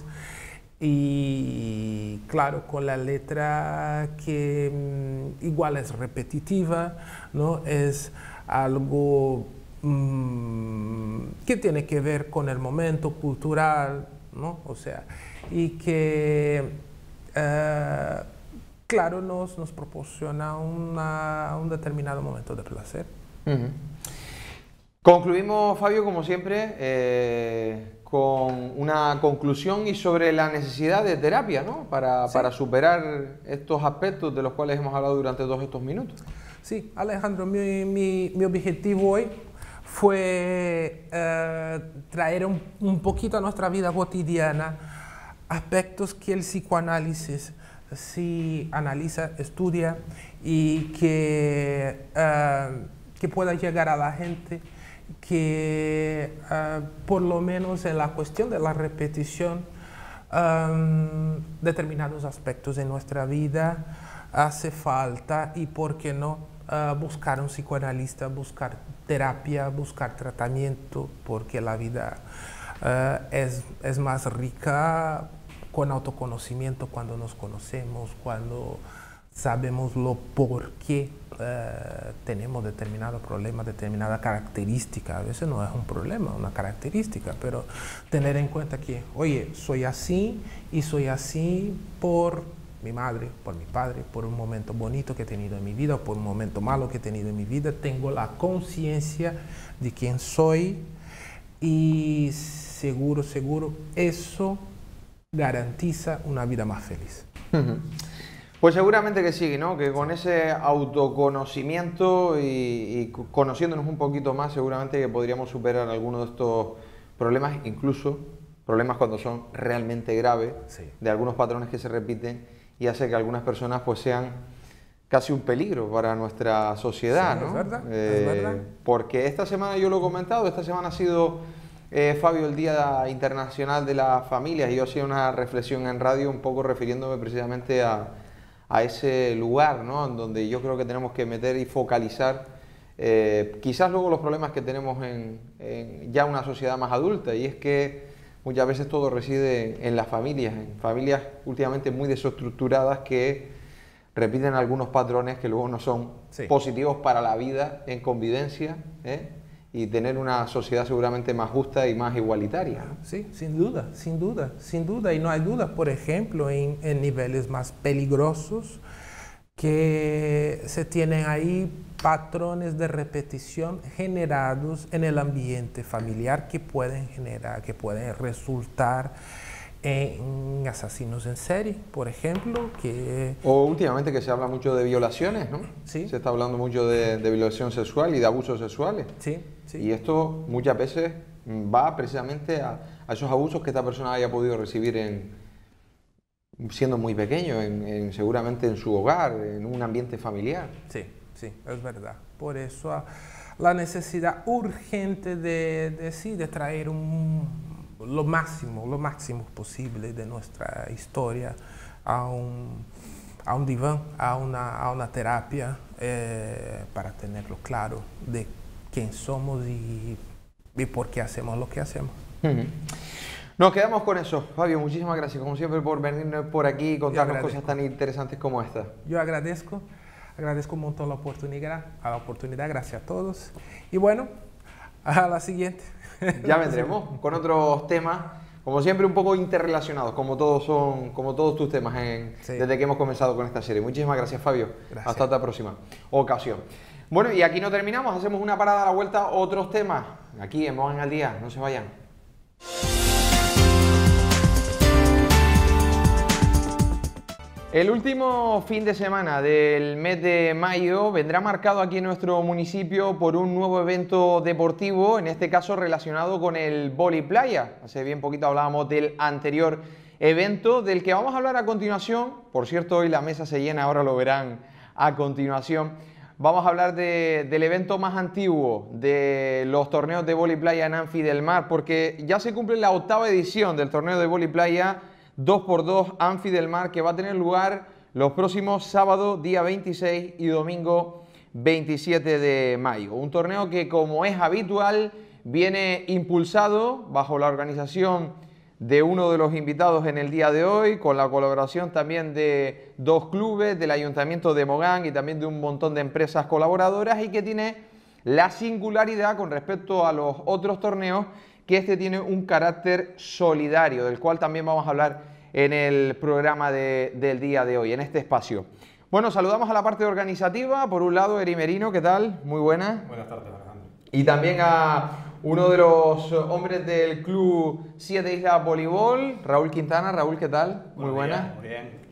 y claro, con la letra que mmm, igual es repetitiva, ¿no? Es algo mmm, que tiene que ver con el momento cultural, ¿no? O sea, y que uh, claro, nos, nos proporciona una, un determinado momento de placer. Uh-huh. Concluimos, Fabio, como siempre, eh, con una conclusión y sobre la necesidad de terapia, ¿no? Para, sí. para superar estos aspectos de los cuales hemos hablado durante todos estos minutos. Sí, Alejandro, mi, mi, mi objetivo hoy fue eh, traer un, un poquito a nuestra vida cotidiana aspectos que el psicoanálisis sí analiza, estudia y que, uh, que pueda llegar a la gente, que uh, por lo menos en la cuestión de la repetición, um, determinados aspectos de nuestra vida hace falta y por qué no uh, buscar un psicoanalista, buscar terapia, buscar tratamiento, porque la vida uh, es, es más rica con autoconocimiento cuando nos conocemos, cuando sabemos lo por qué uh, tenemos determinado problema, determinada característica. A veces no es un problema, una característica, pero tener en cuenta que, oye, soy así y soy así por mi madre, por mi padre, por un momento bonito que he tenido en mi vida, o por un momento malo que he tenido en mi vida. Tengo la conciencia de quién soy y seguro, seguro, eso garantiza una vida más feliz. Uh-huh. Pues seguramente que sí, ¿no? Que con ese autoconocimiento y, y conociéndonos un poquito más, seguramente que podríamos superar algunos de estos problemas, incluso problemas cuando son realmente graves, sí, de algunos patrones que se repiten y hace que algunas personas pues sean casi un peligro para nuestra sociedad, sí, ¿no? Es verdad, eh, es verdad. Porque esta semana, yo lo he comentado, esta semana ha sido, eh, Fabio, el Día Internacional de las Familias, y yo hacía una reflexión en radio un poco refiriéndome precisamente a, a ese lugar, ¿no? En donde yo creo que tenemos que meter y focalizar eh, quizás luego los problemas que tenemos en, en ya una sociedad más adulta, y es que muchas veces todo reside en las familias, en familias últimamente muy desestructuradas que repiten algunos patrones que luego no son sí. positivos para la vida en convivencia, ¿eh? Y tener una sociedad seguramente más justa y más igualitaria. Sí, sin duda, sin duda, sin duda. Y no hay duda, por ejemplo, en, en niveles más peligrosos, que se tienen ahí patrones de repetición generados en el ambiente familiar que pueden generar, que pueden resultar en asesinos en serie, por ejemplo, que... O últimamente que se habla mucho de violaciones, ¿no? Sí. Se está hablando mucho de, de violación sexual y de abusos sexuales. Sí, sí. Y esto muchas veces va precisamente a, a esos abusos que esta persona haya podido recibir en... siendo muy pequeño, en, en, seguramente en su hogar, en un ambiente familiar. Sí, sí, es verdad. Por eso la necesidad urgente de, de, sí, de traer un, lo máximo, lo máximo posible de nuestra historia a un, a un diván, a una, a una terapia, eh, para tenerlo claro de quién somos y, y por qué hacemos lo que hacemos. Uh-huh. Nos quedamos con eso. Fabio, muchísimas gracias, como siempre, por venir por aquí y contarnos cosas tan interesantes como esta. Yo agradezco, agradezco un montón la oportunidad, a la oportunidad, gracias a todos. Y bueno, a la siguiente. Ya vendremos con otros temas, como siempre, un poco interrelacionados, como todos son, como todos tus temas en, sí. desde que hemos comenzado con esta serie. Muchísimas gracias, Fabio. Gracias. Hasta otra próxima ocasión. Bueno, y aquí no terminamos, hacemos una parada a la vuelta, otros temas, aquí en Mogán al Día, no se vayan. El último fin de semana del mes de mayo vendrá marcado aquí en nuestro municipio por un nuevo evento deportivo, en este caso relacionado con el vóley playa. Hace bien poquito hablábamos del anterior evento, del que vamos a hablar a continuación. Por cierto, hoy la mesa se llena, ahora lo verán a continuación. Vamos a hablar de, del evento más antiguo de los torneos de vóley playa en Anfi del Mar, porque ya se cumple la octava edición del torneo de vóley playa dos por dos Anfi del Mar, que va a tener lugar los próximos sábados, día veintiséis, y domingo veintisiete de mayo. Un torneo que, como es habitual, viene impulsado bajo la organización de uno de los invitados en el día de hoy, con la colaboración también de dos clubes, del Ayuntamiento de Mogán y también de un montón de empresas colaboradoras, y que tiene la singularidad con respecto a los otros torneos que este tiene un carácter solidario, del cual también vamos a hablar en el programa de, del día de hoy, en este espacio. Bueno, saludamos a la parte organizativa. Por un lado, Eri Merino, ¿qué tal? Muy buenas. Buenas tardes, Alejandro. Y también a uno de los hombres del Club Siete Islas Voleibol, Raúl Quintana. Raúl, ¿qué tal? Muy buenas. Muy bien.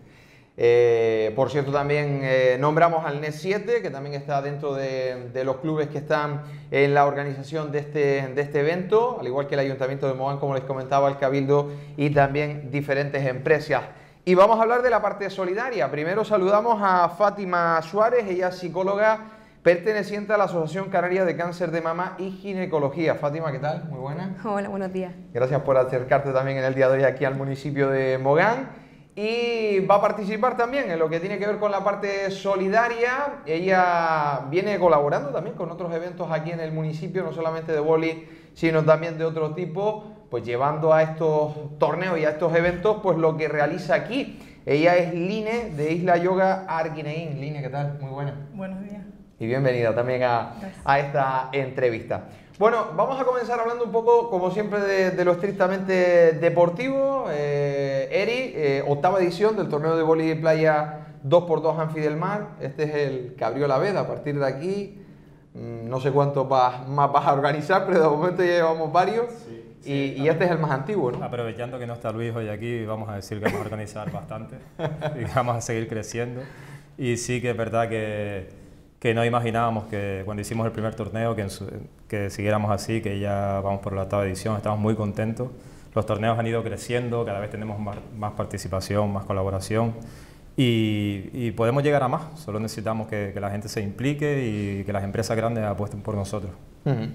Eh, por cierto, también eh, nombramos al N E S siete, que también está dentro de, de los clubes que están en la organización de este, de este evento, al igual que el Ayuntamiento de Mogán, como les comentaba, el Cabildo y también diferentes empresas. Y vamos a hablar de la parte solidaria. Primero saludamos a Fátima Suárez, ella es psicóloga perteneciente a la Asociación Canaria de Cáncer de Mama y Ginecología. Fátima, ¿qué tal? Muy buena. Hola, buenos días. Gracias por acercarte también en el día de hoy aquí al municipio de Mogán. Y va a participar también en lo que tiene que ver con la parte solidaria. Ella viene colaborando también con otros eventos aquí en el municipio, no solamente de vóley, sino también de otro tipo, pues llevando a estos torneos y a estos eventos pues lo que realiza aquí Ella es Line de Isla Yoga Arquineín. Line, ¿qué tal? Muy buena. Buenos días. Y bienvenida también a, a esta entrevista. Bueno, vamos a comenzar hablando un poco, como siempre, de, de lo estrictamente deportivo. Eh, Eri, eh, octava edición del torneo de vóley playa dos por dos Anfi del Mar. Este es el que abrió la veda. A partir de aquí, mmm, no sé cuántos va, más vas a organizar, pero de momento ya llevamos varios. Sí. Y, y este es el más antiguo, ¿no? Aprovechando que no está Luis hoy aquí, vamos a decir que vamos a organizar bastante y vamos a seguir creciendo. Y sí que es verdad que, que no imaginábamos que cuando hicimos el primer torneo que, en su, que siguiéramos así, que ya vamos por la octava edición, estamos muy contentos. Los torneos han ido creciendo, cada vez tenemos más, más participación, más colaboración y, y podemos llegar a más. Solo necesitamos que, que la gente se implique y que las empresas grandes apuesten por nosotros. Uh-huh.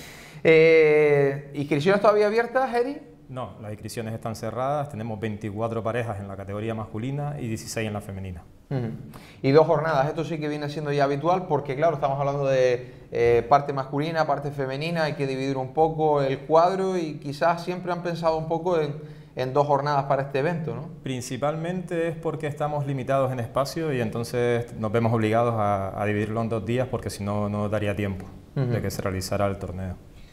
Eh, ¿Inscripciones todavía abiertas, Eri? No, las inscripciones están cerradas, tenemos veinticuatro parejas en la categoría masculina y dieciséis en la femenina. Uh-huh. Y dos jornadas, esto sí que viene siendo ya habitual porque claro, estamos hablando de eh, parte masculina, parte femenina, hay que dividir un poco el cuadro y quizás siempre han pensado un poco en, en dos jornadas para este evento, ¿no? Principalmente es porque estamos limitados en espacio y entonces nos vemos obligados a, a dividirlo en dos días porque si no, no daría tiempo uh-huh. de que se realizara el torneo.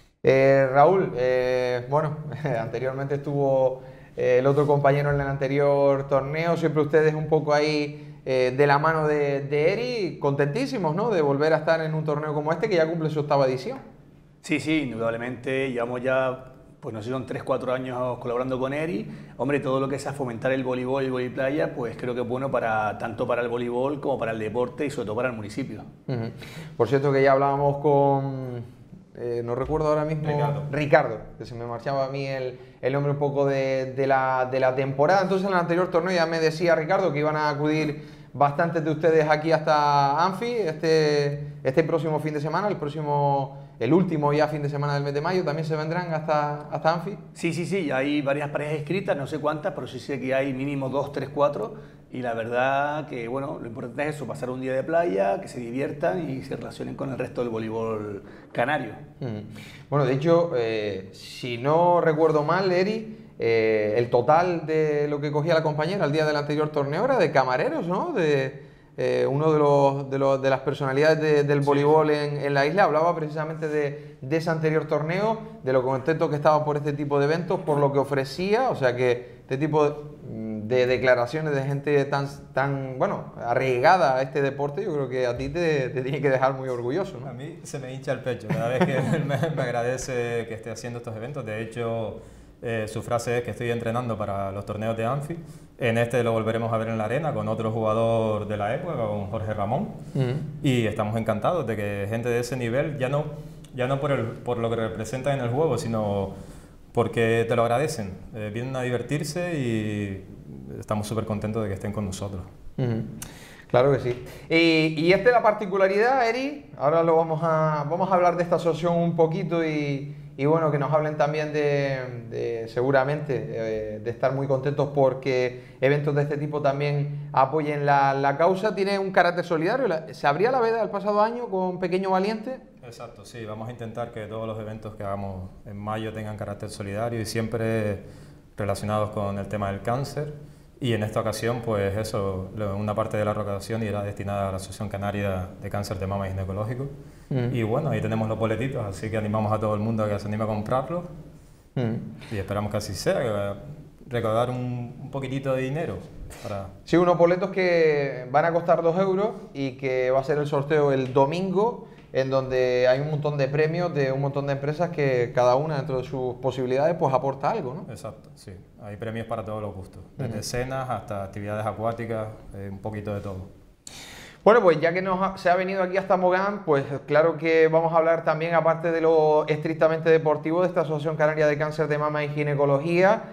Eh, Raúl, eh, bueno, anteriormente estuvo eh, el otro compañero en el anterior torneo, siempre ustedes un poco ahí eh, de la mano de, de Eri, contentísimos, ¿no?, de volver a estar en un torneo como este que ya cumple su octava edición. Sí, sí, indudablemente, llevamos ya, pues no sé, son tres, cuatro años colaborando con Eri. Hombre, todo lo que es a fomentar el voleibol y el voleibol playa, pues creo que es bueno para, tanto para el voleibol como para el deporte y sobre todo para el municipio. Uh-huh. Por cierto que ya hablábamos con... Eh, no recuerdo ahora mismo, Ricardo, Ricardo que se me marchaba a mí el, el nombre un poco de, de, la, de la temporada. Entonces en el anterior torneo ya me decía Ricardo que iban a acudir bastantes de ustedes aquí hasta Anfi este, este próximo fin de semana, el próximo, el último ya fin de semana del mes de mayo, también se vendrán hasta, hasta Anfi. Sí, sí, sí, hay varias parejas escritas, no sé cuántas, pero sí sé que hay mínimo dos, tres, cuatro. Y la verdad que, bueno, lo importante es eso, pasar un día de playa, que se diviertan y se relacionen con el resto del voleibol canario. Mm. Bueno, de hecho, eh, si no recuerdo mal, Eri, eh, el total de lo que cogía la compañera al día del anterior torneo era de camareros, ¿no? De eh, uno de, los, de, los, de las personalidades de, del voleibol en, en la isla hablaba precisamente de, de ese anterior torneo, de lo contento que estaba por este tipo de eventos, por lo que ofrecía, o sea que este tipo de... de declaraciones de gente tan, tan bueno, arriesgada a este deporte, yo creo que a ti te, te tiene que dejar muy orgulloso, ¿no? A mí se me hincha el pecho cada vez que me, me agradece que esté haciendo estos eventos. De hecho, eh, su frase es que estoy entrenando para los torneos de Anfi. En este lo volveremos a ver en la arena con otro jugador de la época, con Jorge Ramón. Uh-huh. Y estamos encantados de que gente de ese nivel, ya no, ya no por, el, por lo que representan en el juego, sino porque te lo agradecen. Eh, vienen a divertirse y estamos súper contentos de que estén con nosotros. Uh-huh. Claro que sí. Y, y esta es la particularidad, Eri. Ahora lo vamos a, vamos a hablar de esta asociación un poquito y, y bueno, que nos hablen también de, de seguramente, eh, de estar muy contentos porque eventos de este tipo también apoyen la, la causa. Tiene un carácter solidario. ¿Se abría la veda el pasado año con Pequeño Valiente? Exacto, sí. Vamos a intentar que todos los eventos que hagamos en mayo tengan carácter solidario y siempre relacionados con el tema del cáncer. Y en esta ocasión, pues eso, una parte de la recaudación irá destinada a la Asociación Canaria de Cáncer de Mama y Ginecológico. Mm. Y bueno, ahí tenemos los boletitos, así que animamos a todo el mundo a que se anime a comprarlos. Mm. Y esperamos que así sea, que recaudar un, un poquitito de dinero. Para... Sí, unos boletos que van a costar dos euros y que va a ser el sorteo el domingo, en donde hay un montón de premios de un montón de empresas que cada una dentro de sus posibilidades pues aporta algo, ¿no? Exacto, sí. Hay premios para todos los gustos, desde uh-huh. cenas hasta actividades acuáticas, eh, un poquito de todo. Bueno, pues ya que nos ha, se ha venido aquí hasta Mogán, pues claro que vamos a hablar también, aparte de lo estrictamente deportivo, de esta Asociación Canaria de Cáncer de Mama y Ginecología.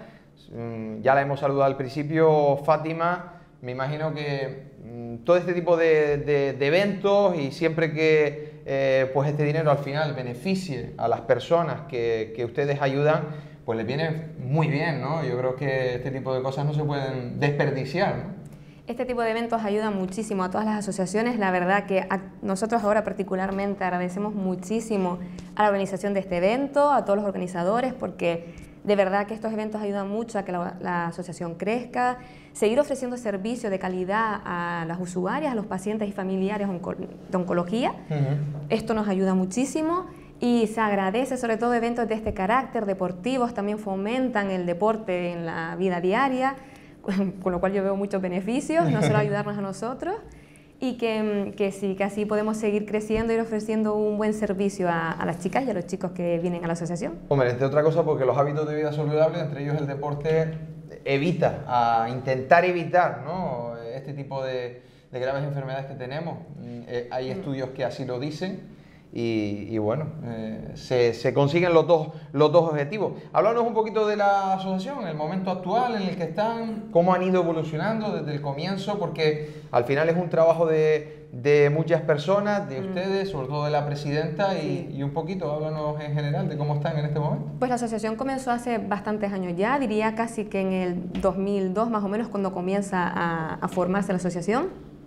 Mm, ya la hemos saludado al principio, Fátima. Me imagino que mm, todo este tipo de, de, de eventos y siempre que eh, pues este dinero al final beneficie a las personas que, que ustedes ayudan, pues les viene muy bien, ¿no? Yo creo que este tipo de cosas no se pueden desperdiciar, ¿no? Este tipo de eventos ayudan muchísimo a todas las asociaciones. La verdad que a nosotros ahora particularmente agradecemos muchísimo a la organización de este evento, a todos los organizadores, porque De verdad que estos eventos ayudan mucho a que la, la asociación crezca, seguir ofreciendo servicios de calidad a las usuarias, a los pacientes y familiares onco de oncología. Uh-huh. Esto nos ayuda muchísimo y se agradece, sobre todo eventos de este carácter, deportivos, también fomentan el deporte en la vida diaria, con lo cual yo veo muchos beneficios, no solo ayudarnos a nosotros, y que, que sí, que así podemos seguir creciendo y ir ofreciendo un buen servicio a, a las chicas y a los chicos que vienen a la asociación. Hombre, entre otra cosa porque los hábitos de vida saludables, entre ellos el deporte, evita, a intentar evitar, ¿no?, este tipo de, de graves enfermedades que tenemos. Eh, hay estudios que así lo dicen. Y, y bueno, eh, se, se consiguen los dos, los dos objetivos. Háblanos un poquito de la asociación, el momento actual en el que están, cómo han ido evolucionando desde el comienzo, porque al final es un trabajo de, de muchas personas, de ustedes, sobre todo de la presidenta, y, y un poquito, háblanos en general de cómo están en este momento. Pues la asociación comenzó hace bastantes años ya, diría casi que en el dos mil dos más o menos cuando comienza a, a formarse la asociación.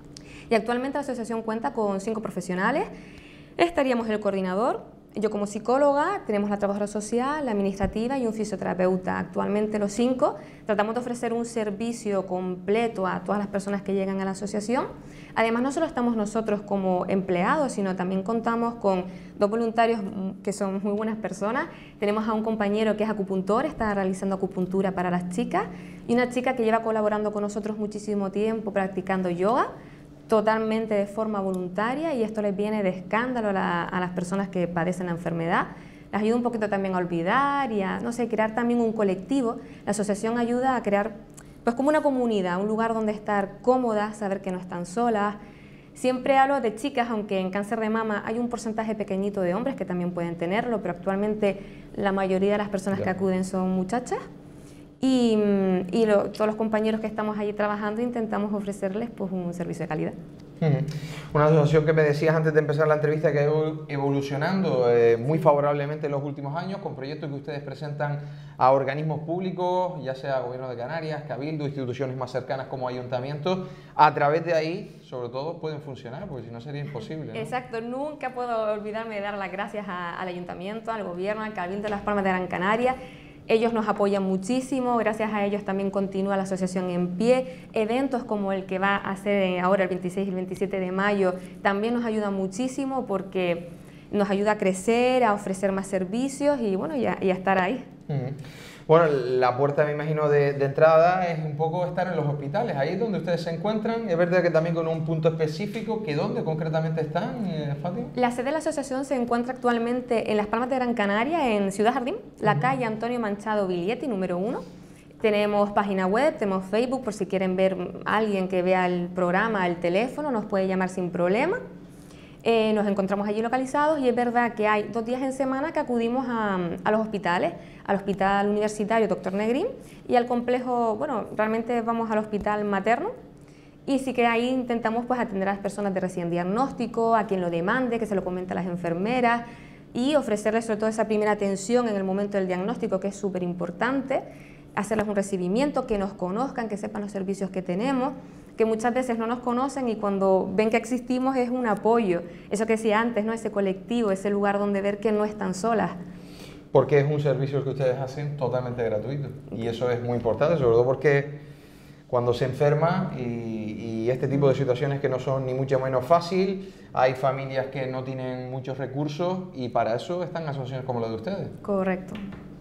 Y actualmente la asociación cuenta con cinco profesionales. Estaríamos el coordinador, yo como psicóloga, tenemos la trabajadora social, la administrativa y un fisioterapeuta. Actualmente los cinco tratamos de ofrecer un servicio completo a todas las personas que llegan a la asociación. Además, no solo estamos nosotros como empleados, sino también contamos con dos voluntarios que son muy buenas personas. Tenemos a un compañero que es acupuntor, está realizando acupuntura para las chicas, y una chica que lleva colaborando con nosotros muchísimo tiempo practicando yoga, totalmente de forma voluntaria, y esto les viene de escándalo a, la, a las personas que padecen la enfermedad. Les ayuda un poquito también a olvidar y a, no sé, crear también un colectivo. La asociación ayuda a crear, pues, como una comunidad, un lugar donde estar cómodas, saber que no están solas. Siempre hablo de chicas, aunque en cáncer de mama hay un porcentaje pequeñito de hombres que también pueden tenerlo, pero actualmente la mayoría de las personas que acuden son muchachas. Y, y lo, todos los compañeros que estamos allí trabajando intentamos ofrecerles, pues, un servicio de calidad. Uh-huh. Una asociación que me decías antes de empezar la entrevista que ha ido evolucionando eh, muy favorablemente en los últimos años, con proyectos que ustedes presentan a organismos públicos, ya sea Gobierno de Canarias, Cabildo, instituciones más cercanas como ayuntamientos. A través de ahí, sobre todo, pueden funcionar, porque si no sería imposible, ¿no? Exacto, nunca puedo olvidarme de dar las gracias a, al ayuntamiento, al Gobierno, al Cabildo de Las Palmas de Gran Canaria. Ellos nos apoyan muchísimo, gracias a ellos también continúa la asociación en pie. Eventos como el que va a hacer ahora el veintiséis y el veintisiete de mayo también nos ayudan muchísimo porque nos ayuda a crecer, a ofrecer más servicios y, bueno, y a, y a estar ahí. Uh-huh. Bueno, la puerta, me imagino, de, de entrada es un poco estar en los hospitales, ahí es donde ustedes se encuentran. Es verdad que también con un punto específico, que ¿dónde concretamente están, eh, Fátima? La sede de la asociación se encuentra actualmente en Las Palmas de Gran Canaria, en Ciudad Jardín, la uh-huh. calle Antonio Manchado Villietti, número uno. Tenemos página web, tenemos Facebook, por si quieren ver a alguien que vea el programa, el teléfono, nos puede llamar sin problema. Eh, nos encontramos allí localizados y es verdad que hay dos días en semana que acudimos a, a los hospitales, al Hospital Universitario doctor Negrín y al complejo, bueno, realmente vamos al Hospital Materno, y sí que ahí intentamos, pues, atender a las personas de recién diagnóstico, a quien lo demande, que se lo comente a las enfermeras, y ofrecerles sobre todo esa primera atención en el momento del diagnóstico, que es súper importante, hacerles un recibimiento, que nos conozcan, que sepan los servicios que tenemos, que muchas veces no nos conocen y cuando ven que existimos es un apoyo. Eso que decía antes, ¿no? Ese colectivo, ese lugar donde ver que no están solas. Porque es un servicio que ustedes hacen totalmente gratuito y eso es muy importante, sobre todo porque cuando se enferma y, y este tipo de situaciones que no son ni mucho menos fácil, hay familias que no tienen muchos recursos y para eso están asociaciones como la de ustedes. Correcto.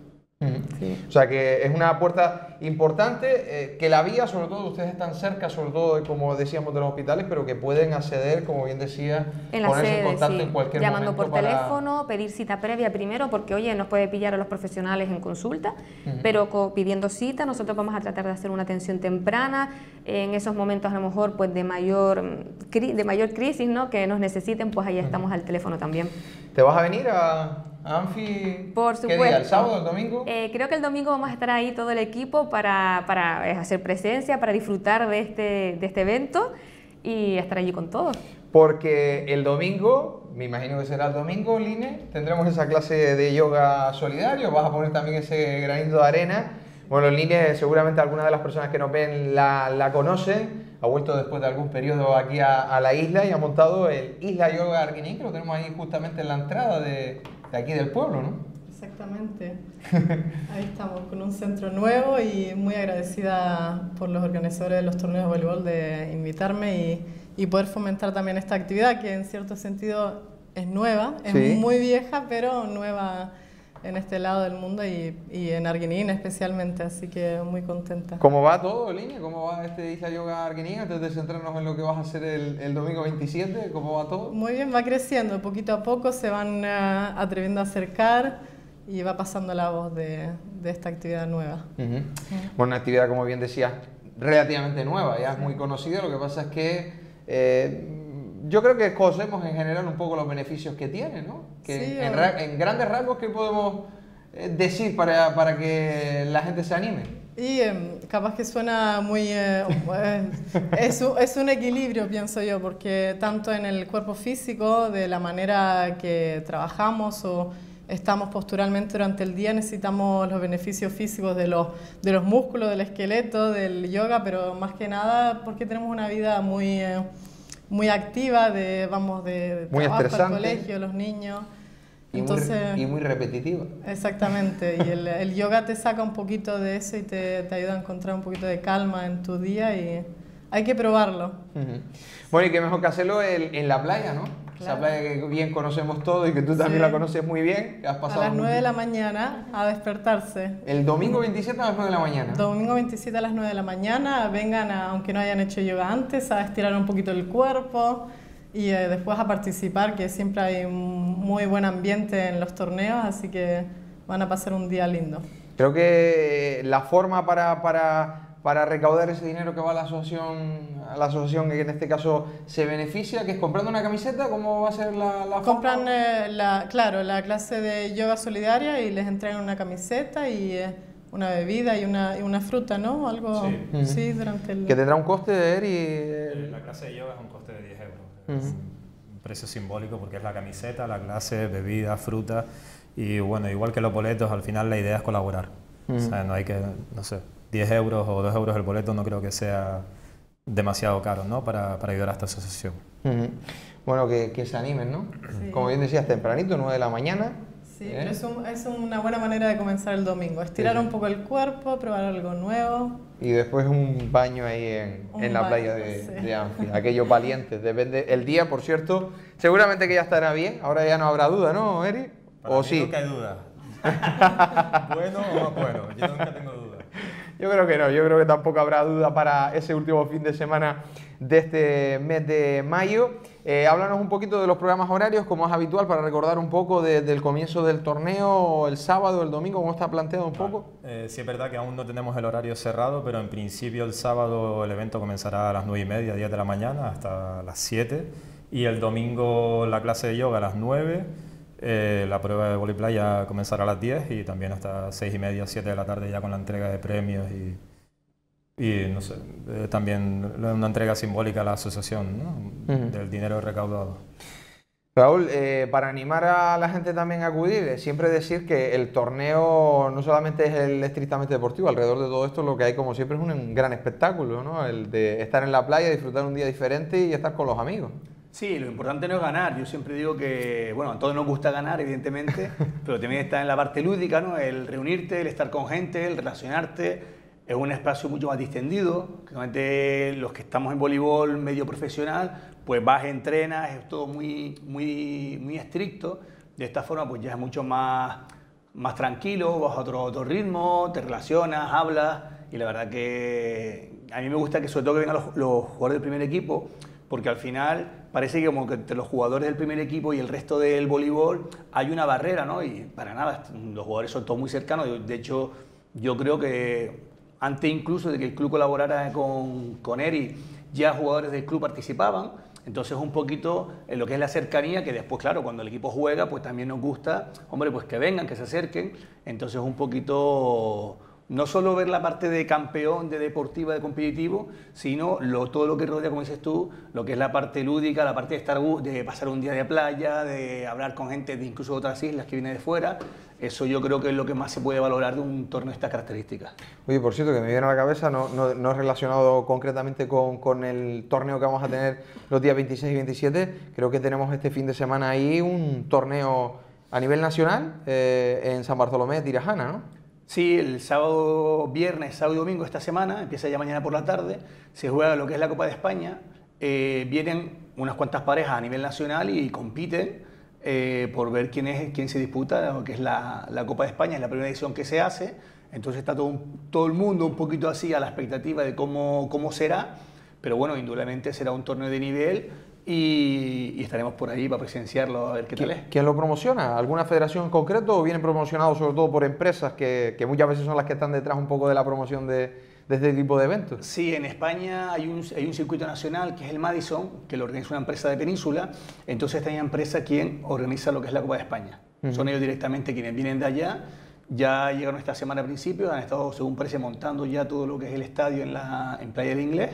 Sí. O sea que es una puerta importante, eh, que la vía, sobre todo, ustedes están cerca, sobre todo, como decíamos, de los hospitales, pero que pueden acceder, como bien decía, en la ponerse sede, en contacto sí. en cualquier Llamando momento. por para... teléfono, pedir cita previa primero, porque, oye, nos puede pillar a los profesionales en consulta, uh-huh. pero pidiendo cita, nosotros vamos a tratar de hacer una atención temprana, en esos momentos a lo mejor pues de mayor, de mayor crisis, ¿no? Que nos necesiten, pues ahí estamos uh-huh. al teléfono también. ¿Te vas a venir a...? Anfi, por supuesto. ¿Qué día? ¿El sábado, el domingo? Eh, creo que el domingo vamos a estar ahí todo el equipo para, para hacer presencia, para disfrutar de este, de este evento y estar allí con todos. Porque el domingo, me imagino que será el domingo, Line, tendremos esa clase de yoga solidario, vas a poner también ese granito de arena. Bueno, Line, seguramente algunas de las personas que nos ven la, la conocen. Ha vuelto después de algún periodo aquí a, a la isla y ha montado el Isla Yoga Arguinín, que lo tenemos ahí justamente en la entrada de, de aquí del pueblo, ¿no? Exactamente. Ahí estamos con un centro nuevo y muy agradecida por los organizadores de los torneos de voleibol de invitarme y, y poder fomentar también esta actividad que en cierto sentido es nueva, es Sí. muy vieja, pero nueva en este lado del mundo y, y en Arguinín especialmente, así que muy contenta. ¿Cómo va todo, Línea? ¿Cómo va este Isla Yoga Arguinín? Antes de centrarnos en lo que vas a hacer el, el domingo veintisiete, ¿cómo va todo? Muy bien, va creciendo, poquito a poco se van uh, atreviendo a acercar y va pasando la voz de, de esta actividad nueva. Uh-huh. Uh-huh. Bueno, una actividad, como bien decías, relativamente nueva, ya es muy conocida, lo que pasa es que eh, yo creo que conocemos en general un poco los beneficios que tiene, ¿no? Que Sí, en, o... en grandes rasgos, ¿qué podemos decir para, para que la gente se anime? Y eh, capaz que suena muy... Eh, es, un, es un equilibrio, pienso yo, porque tanto en el cuerpo físico, de la manera que trabajamos o estamos posturalmente durante el día, necesitamos los beneficios físicos de los, de los músculos, del esqueleto, del yoga, pero más que nada porque tenemos una vida muy... Eh, muy activa, de, vamos, de, de muy trabajo al colegio, los niños. Y, Entonces, muy, y muy repetitiva. Exactamente, y el, el yoga te saca un poquito de eso y te, te ayuda a encontrar un poquito de calma en tu día y hay que probarlo. Uh-huh. Bueno, y qué mejor que hacerlo en, en la playa, ¿no? Claro. Esa playa que bien conocemos todos y que tú también sí. la conoces muy bien. Que has pasado a las nueve muy... de la mañana a despertarse. El domingo veintisiete a las nueve de la mañana. Domingo veintisiete a las nueve de la mañana, vengan, a, aunque no hayan hecho yoga antes, a estirar un poquito el cuerpo y eh, después a participar, que siempre hay un muy buen ambiente en los torneos, así que van a pasar un día lindo. Creo que la forma para... para... para recaudar ese dinero que va a la asociación, a la asociación que en este caso se beneficia, que es comprando una camiseta, ¿cómo va a ser la, la Compran, forma? Eh, la, claro, la clase de yoga solidaria y les entregan una camiseta y eh, una bebida y una, y una fruta, ¿no? Algo, sí. Uh-huh. sí, durante el... ¿Que tendrá un coste de Eri? La clase de yoga es un coste de diez euros. Uh-huh. Es un precio simbólico porque es la camiseta, la clase, bebida, fruta y bueno, igual que los boletos, al final la idea es colaborar. Uh-huh. O sea, no hay que, no sé... diez euros o dos euros el boleto no creo que sea demasiado caro, ¿no? para, para ayudar a esta asociación. Uh-huh. Bueno, que, que se animen, ¿no? Sí. Como bien decías, tempranito, nueve de la mañana. Sí, ¿eh? Pero es, un, es una buena manera de comenzar el domingo. Estirar sí. un poco el cuerpo, probar algo nuevo. Y después un baño ahí en, en la baño, playa de, sí. de Anfi. Aquellos valientes. Depende. El día, por cierto, seguramente que ya estará bien. Ahora ya no habrá duda, ¿no, Eri? Para ¿O mí sí? Nunca hay duda. ¿Bueno o no bueno? Yo nunca tengo duda. Yo creo que no, yo creo que tampoco habrá duda para ese último fin de semana de este mes de mayo. Eh, háblanos un poquito de los programas horarios, como es habitual, para recordar un poco de, del comienzo del torneo, el sábado, el domingo, ¿cómo está planteado un poco? Eh, sí, es verdad que aún no tenemos el horario cerrado, pero en principio el sábado el evento comenzará a las nueve y media, diez de la mañana, hasta las siete, y el domingo la clase de yoga a las nueve. Eh, la prueba de vóley playa comenzará a las diez y también hasta seis y media, siete de la tarde ya con la entrega de premios y, y no sé, eh, también una entrega simbólica a la asociación, ¿no? Uh-huh. Del dinero recaudado. Raúl, eh, para animar a la gente también a acudir, siempre decir que el torneo no solamente es el estrictamente deportivo, alrededor de todo esto lo que hay como siempre es un, un gran espectáculo, ¿no? El de estar en la playa, disfrutar un día diferente y estar con los amigos. Sí, lo importante no es ganar. Yo siempre digo que, bueno, a todos nos gusta ganar, evidentemente, pero también está en la parte lúdica, ¿no? El reunirte, el estar con gente, el relacionarte. Es un espacio mucho más distendido. Realmente los que estamos en voleibol medio profesional, pues vas, entrenas, es todo muy, muy, muy estricto. De esta forma, pues ya es mucho más, más tranquilo, vas a otro, otro ritmo, te relacionas, hablas. Y la verdad que a mí me gusta que sobre todo que vengan los, los jugadores del primer equipo, porque al final parece que como que entre los jugadores del primer equipo y el resto del voleibol hay una barrera, ¿no? Y para nada, los jugadores son todos muy cercanos. De hecho, yo creo que antes incluso de que el club colaborara con, con Eri, ya jugadores del club participaban. Entonces un poquito en lo que es la cercanía, que después, claro, cuando el equipo juega, pues también nos gusta, hombre, pues que vengan, que se acerquen. Entonces un poquito... no solo ver la parte de campeón, de deportiva, de competitivo, sino lo, todo lo que rodea, como dices tú, lo que es la parte lúdica, la parte de, estar, de pasar un día de playa, de hablar con gente de incluso de otras islas que viene de fuera. Eso yo creo que es lo que más se puede valorar de un torneo de estas características. Oye, por cierto, que me viene a la cabeza, no, no, no relacionado concretamente con, con el torneo que vamos a tener los días veintiséis y veintisiete, creo que tenemos este fin de semana ahí un torneo a nivel nacional eh, en San Bartolomé de Tirajana, ¿no? Sí, el sábado, viernes, sábado y domingo esta semana, empieza ya mañana por la tarde, se juega lo que es la Copa de España. Eh, vienen unas cuantas parejas a nivel nacional y compiten eh, por ver quién, es, quién se disputa lo que es la, la Copa de España, es la primera edición que se hace, entonces está todo, un, todo el mundo un poquito así a la expectativa de cómo, cómo será, pero bueno, indudablemente será un torneo de nivel y, y estaremos por ahí para presenciarlo a ver qué tal es. ¿Quién lo promociona? ¿Alguna federación en concreto o vienen promocionados sobre todo por empresas que, que muchas veces son las que están detrás un poco de la promoción de, de este tipo de eventos? Sí, en España hay un, hay un circuito nacional que es el Madison, que lo organiza una empresa de Península, entonces esta empresa quien organiza lo que es la Copa de España. Uh-huh. Son ellos directamente quienes vienen de allá, ya llegaron esta semana a principios, han estado según parece montando ya todo lo que es el estadio en, la, en Playa del Inglés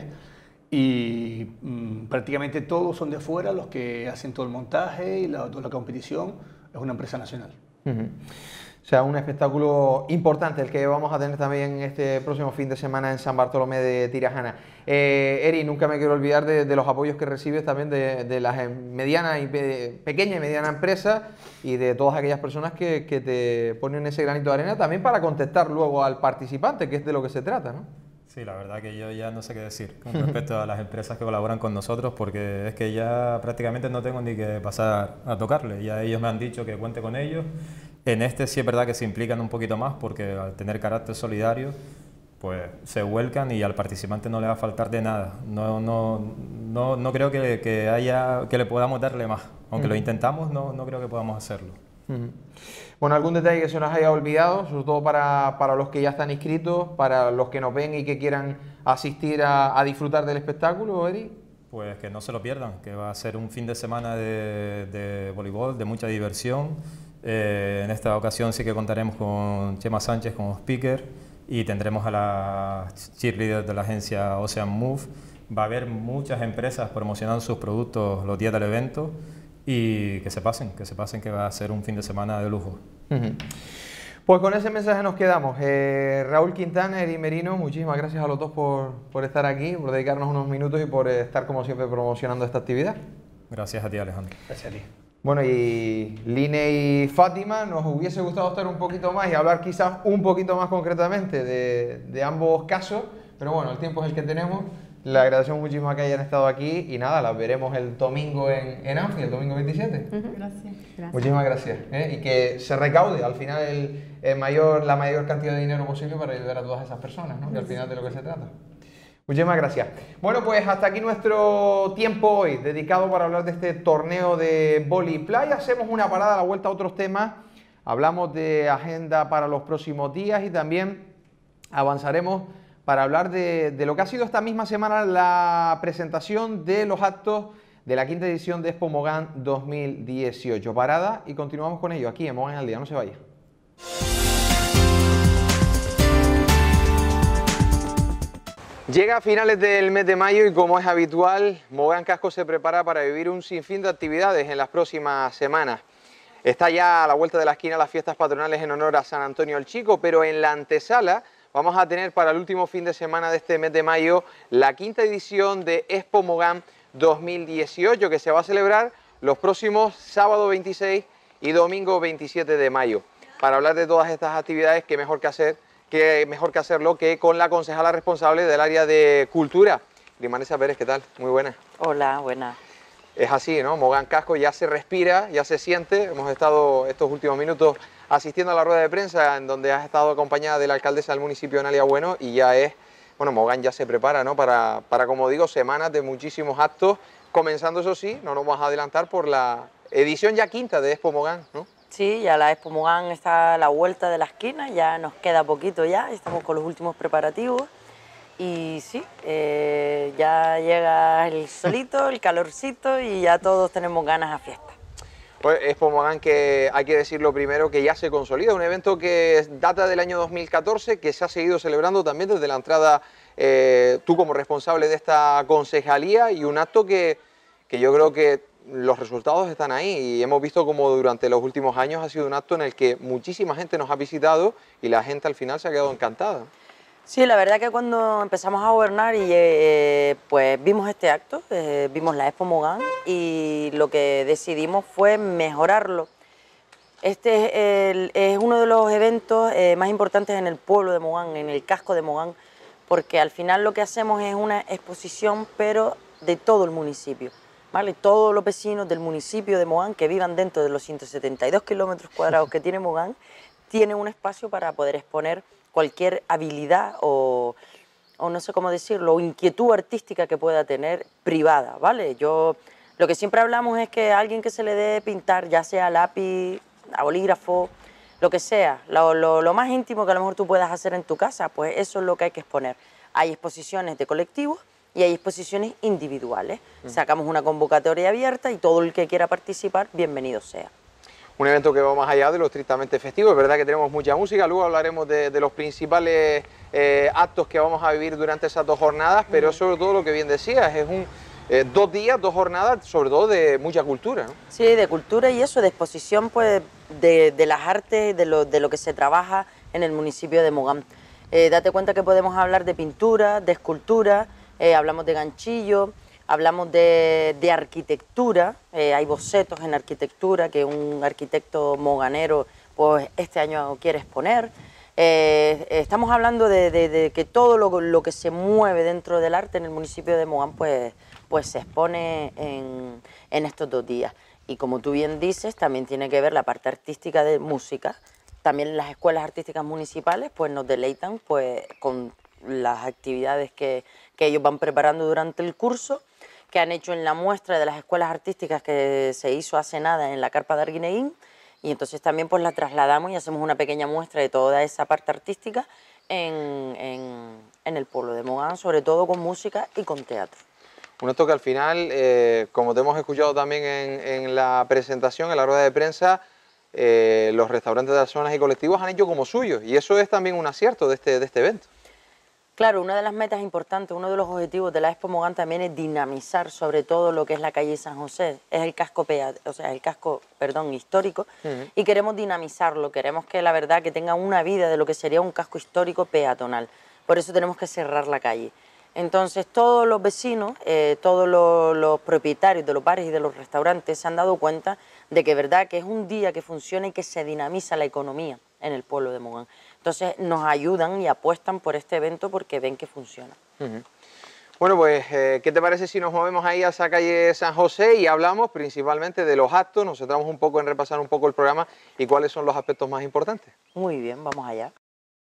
y mmm, prácticamente todos son de fuera los que hacen todo el montaje y la, toda la competición, es una empresa nacional. Uh-huh. O sea, un espectáculo importante el que vamos a tener también este próximo fin de semana en San Bartolomé de Tirajana. Eh, Eri, nunca me quiero olvidar de, de los apoyos que recibes también de, de las medianas y pequeñas y medianas empresas y de todas aquellas personas que, que te ponen ese granito de arena también para contestar luego al participante, que es de lo que se trata, ¿no? Sí, la verdad que yo ya no sé qué decir con respecto a las empresas que colaboran con nosotros porque es que ya prácticamente no tengo ni que pasar a tocarle. Ya ellos me han dicho que cuente con ellos. En este sí es verdad que se implican un poquito más porque al tener carácter solidario pues se vuelcan y al participante no le va a faltar de nada. No, no, no, no creo que, que, haya, que le podamos darle más. Aunque uh-huh. lo intentamos, no, no creo que podamos hacerlo. Uh-huh. Bueno, algún detalle que se nos haya olvidado, sobre todo para, para los que ya están inscritos, para los que nos ven y que quieran asistir a, a disfrutar del espectáculo, Eri. Pues que no se lo pierdan, que va a ser un fin de semana de, de voleibol, de mucha diversión. Eh, en esta ocasión sí que contaremos con Chema Sánchez como speaker y tendremos a la cheerleader de la agencia Ocean Move. Va a haber muchas empresas promocionando sus productos los días del evento y que se pasen, que se pasen que va a ser un fin de semana de lujo. Uh-huh. Pues con ese mensaje nos quedamos. Eh, Raúl Quintana, Eri Merino, muchísimas gracias a los dos por, por estar aquí, por dedicarnos unos minutos y por estar como siempre promocionando esta actividad. Gracias a ti, Alejandro. Gracias a ti. Bueno, y Line y Fátima, nos hubiese gustado estar un poquito más y hablar quizás un poquito más concretamente de, de ambos casos, pero bueno, el tiempo es el que tenemos. Le agradecemos muchísimo que hayan estado aquí y nada, las veremos el domingo en, en Anfield, el domingo veintisiete. Uh-huh. Gracias. Gracias. Muchísimas gracias. ¿eh? Y que se recaude al final el, el mayor, la mayor cantidad de dinero posible para ayudar a todas esas personas, ¿no? Que al final de lo que se trata. Muchísimas gracias. Bueno, pues hasta aquí nuestro tiempo hoy, dedicado para hablar de este torneo de vóley playa. Hacemos una parada a la vuelta a otros temas. Hablamos de agenda para los próximos días y también avanzaremos para hablar de, de lo que ha sido esta misma semana la presentación de los actos de la quinta edición de Expo Mogán dos mil dieciocho. Parada y continuamos con ello aquí en Mogán al Día. No se vaya. Llega a finales del mes de mayo y como es habitual, Mogán Casco se prepara para vivir un sinfín de actividades en las próximas semanas. Está ya a la vuelta de la esquina las fiestas patronales en honor a San Antonio el Chico, pero en la antesala vamos a tener para el último fin de semana de este mes de mayo la quinta edición de Expo Mogán dos mil dieciocho, que se va a celebrar los próximos sábado veintiséis y domingo veintisiete de mayo. Para hablar de todas estas actividades, qué mejor que hacer que mejor que hacerlo que con la concejala responsable del área de cultura, Grimanesa Pérez. ¿Qué tal? Muy buena. Hola, buena. Es así, ¿no? Mogán Casco ya se respira, ya se siente. Hemos estado estos últimos minutos asistiendo a la rueda de prensa en donde has estado acompañada de la alcaldesa del municipio, Nalia Bueno, y ya es, bueno, Mogán ya se prepara, ¿no? Para, para, como digo, semanas de muchísimos actos, comenzando, eso sí, no nos vamos a adelantar por la edición ya quinta de Expo Mogán, ¿no? Sí, ya la Expo Mogán está a la vuelta de la esquina, ya nos queda poquito ya, estamos con los últimos preparativos y sí, eh, ya llega el solito, el calorcito y ya todos tenemos ganas a fiesta. Pues Expo Mogán, que hay que decirlo primero, que ya se consolida, un evento que data del año dos mil catorce, que se ha seguido celebrando también desde la entrada, eh, tú como responsable de esta concejalía, y un acto que, que yo creo que los resultados están ahí y hemos visto como durante los últimos años ha sido un acto en el que muchísima gente nos ha visitado y la gente al final se ha quedado encantada. Sí, la verdad que cuando empezamos a gobernar y eh, pues vimos este acto, eh, vimos la Expo Mogán y lo que decidimos fue mejorarlo. Este es, el, es uno de los eventos eh, más importantes en el pueblo de Mogán, en el casco de Mogán, porque al final lo que hacemos es una exposición, pero de todo el municipio, ¿vale? Todos los vecinos del municipio de Mogán que vivan dentro de los ciento setenta y dos kilómetros cuadrados que tiene Mogán, tienen un espacio para poder exponer cualquier habilidad o, o no sé cómo decirlo, o inquietud artística que pueda tener privada, ¿vale? Yo, lo que siempre hablamos es que a alguien que se le dé pintar, ya sea lápiz, a bolígrafo, lo que sea, lo, lo, lo más íntimo que a lo mejor tú puedas hacer en tu casa, pues eso es lo que hay que exponer. Hay exposiciones de colectivos y hay exposiciones individuales. Mm. Sacamos una convocatoria abierta y todo el que quiera participar, bienvenido sea. Un evento que va más allá de lo estrictamente festivo, es verdad que tenemos mucha música, luego hablaremos de, de los principales eh, actos que vamos a vivir durante esas dos jornadas, mm. pero sobre todo lo que bien decías, es un... Eh, dos días, dos jornadas, sobre todo de mucha cultura, ¿no? Sí, de cultura y eso, de exposición pues, de, de las artes, de lo, de lo que se trabaja en el municipio de Mogán. Eh, date cuenta que podemos hablar de pintura, de escultura, eh, hablamos de ganchillo, hablamos de, de arquitectura, eh, hay bocetos en arquitectura que un arquitecto moganero pues, este año quiere exponer. Eh, estamos hablando de, de, de que todo lo, lo que se mueve dentro del arte en el municipio de Mogán pues, pues se expone en, en estos dos días. Y como tú bien dices, también tiene que ver la parte artística de música. También las escuelas artísticas municipales pues, nos deleitan pues, con las actividades que, que ellos van preparando durante el curso, que han hecho en la muestra de las escuelas artísticas que se hizo hace nada en la Carpa de Arguineguín. Y entonces también pues la trasladamos y hacemos una pequeña muestra de toda esa parte artística en, en, en el pueblo de Mogán, sobre todo con música y con teatro. Un acto que al final, eh, como te hemos escuchado también en, en la presentación, en la rueda de prensa, eh, los restaurantes de las zonas y colectivos han hecho como suyos, y eso es también un acierto de este, de este evento. Claro, una de las metas importantes, uno de los objetivos de la Expo Mogán también es dinamizar sobre todo lo que es la calle San José, es el casco, o sea, el casco perdón, histórico, uh-huh. y queremos dinamizarlo, queremos que la verdad que tenga una vida de lo que sería un casco histórico peatonal, por eso tenemos que cerrar la calle. Entonces todos los vecinos, eh, todos los, los propietarios de los bares y de los restaurantes se han dado cuenta de que verdad que es un día que funciona y que se dinamiza la economía en el pueblo de Mogán. Entonces nos ayudan y apuestan por este evento porque ven que funciona. Uh-huh. Bueno, pues, eh, ¿qué te parece si nos movemos ahí a esa calle San José y hablamos principalmente de los actos, nos centramos un poco en repasar un poco el programa y cuáles son los aspectos más importantes? Muy bien, vamos allá.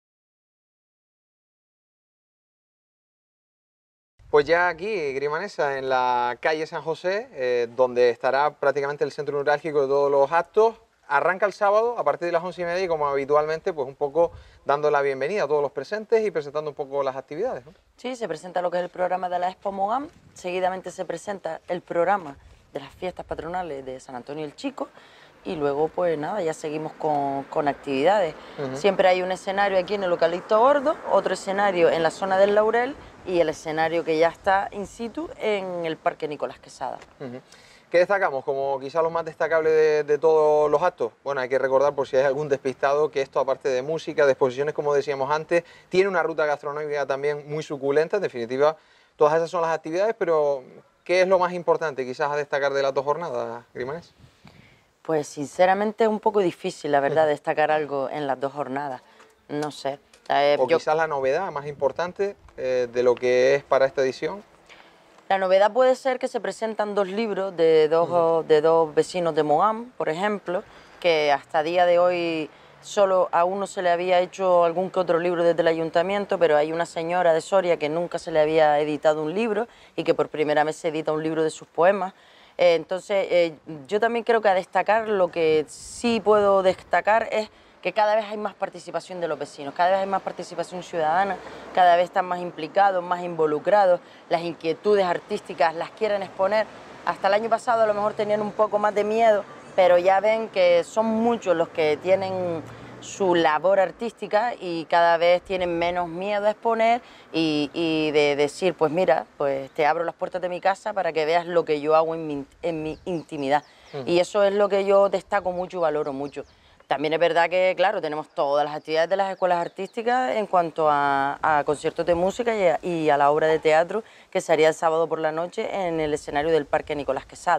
Pues ya aquí, Grimanesa, en la calle San José, eh, donde estará prácticamente el centro neurálgico de todos los actos, arranca el sábado a partir de las once y media y como habitualmente, pues un poco dando la bienvenida a todos los presentes y presentando un poco las actividades, ¿no? Sí, se presenta lo que es el programa de la Expo Mogán, seguidamente se presenta el programa de las fiestas patronales de San Antonio el Chico y luego pues nada, ya seguimos con, con actividades. Uh-huh. Siempre hay un escenario aquí en el localito Gordo, otro escenario en la zona del Laurel y el escenario que ya está in situ en el Parque Nicolás Quesada. Uh-huh. ¿Qué destacamos como quizá lo más destacable de, de todos los actos? Bueno, hay que recordar por si hay algún despistado que esto, aparte de música, de exposiciones, como decíamos antes, tiene una ruta gastronómica también muy suculenta. En definitiva, todas esas son las actividades, pero ¿qué es lo más importante quizás a destacar de las dos jornadas, Grimanés? Pues sinceramente es un poco difícil, la verdad, destacar algo en las dos jornadas. No sé. Eh, o yo... quizás la novedad más importante eh, de lo que es para esta edición. La novedad puede ser que se presentan dos libros de dos, uh-huh. de dos vecinos de Mogán, por ejemplo, que hasta día de hoy solo a uno se le había hecho algún que otro libro desde el ayuntamiento, pero hay una señora de Soria que nunca se le había editado un libro y que por primera vez se edita un libro de sus poemas. Eh, entonces, eh, yo también creo que a destacar, lo que sí puedo destacar es que cada vez hay más participación de los vecinos, cada vez hay más participación ciudadana, cada vez están más implicados, más involucrados, las inquietudes artísticas las quieren exponer. Hasta el año pasado a lo mejor tenían un poco más de miedo, pero ya ven que son muchos los que tienen su labor artística y cada vez tienen menos miedo a exponer y, y de decir, pues mira, pues te abro las puertas de mi casa para que veas lo que yo hago en mi, en mi intimidad. Uh-huh. Y eso es lo que yo destaco mucho y valoro mucho. También es verdad que, claro, tenemos todas las actividades de las escuelas artísticas en cuanto a, a conciertos de música y a, y a la obra de teatro que se haría el sábado por la noche en el escenario del Parque Nicolás Quesada.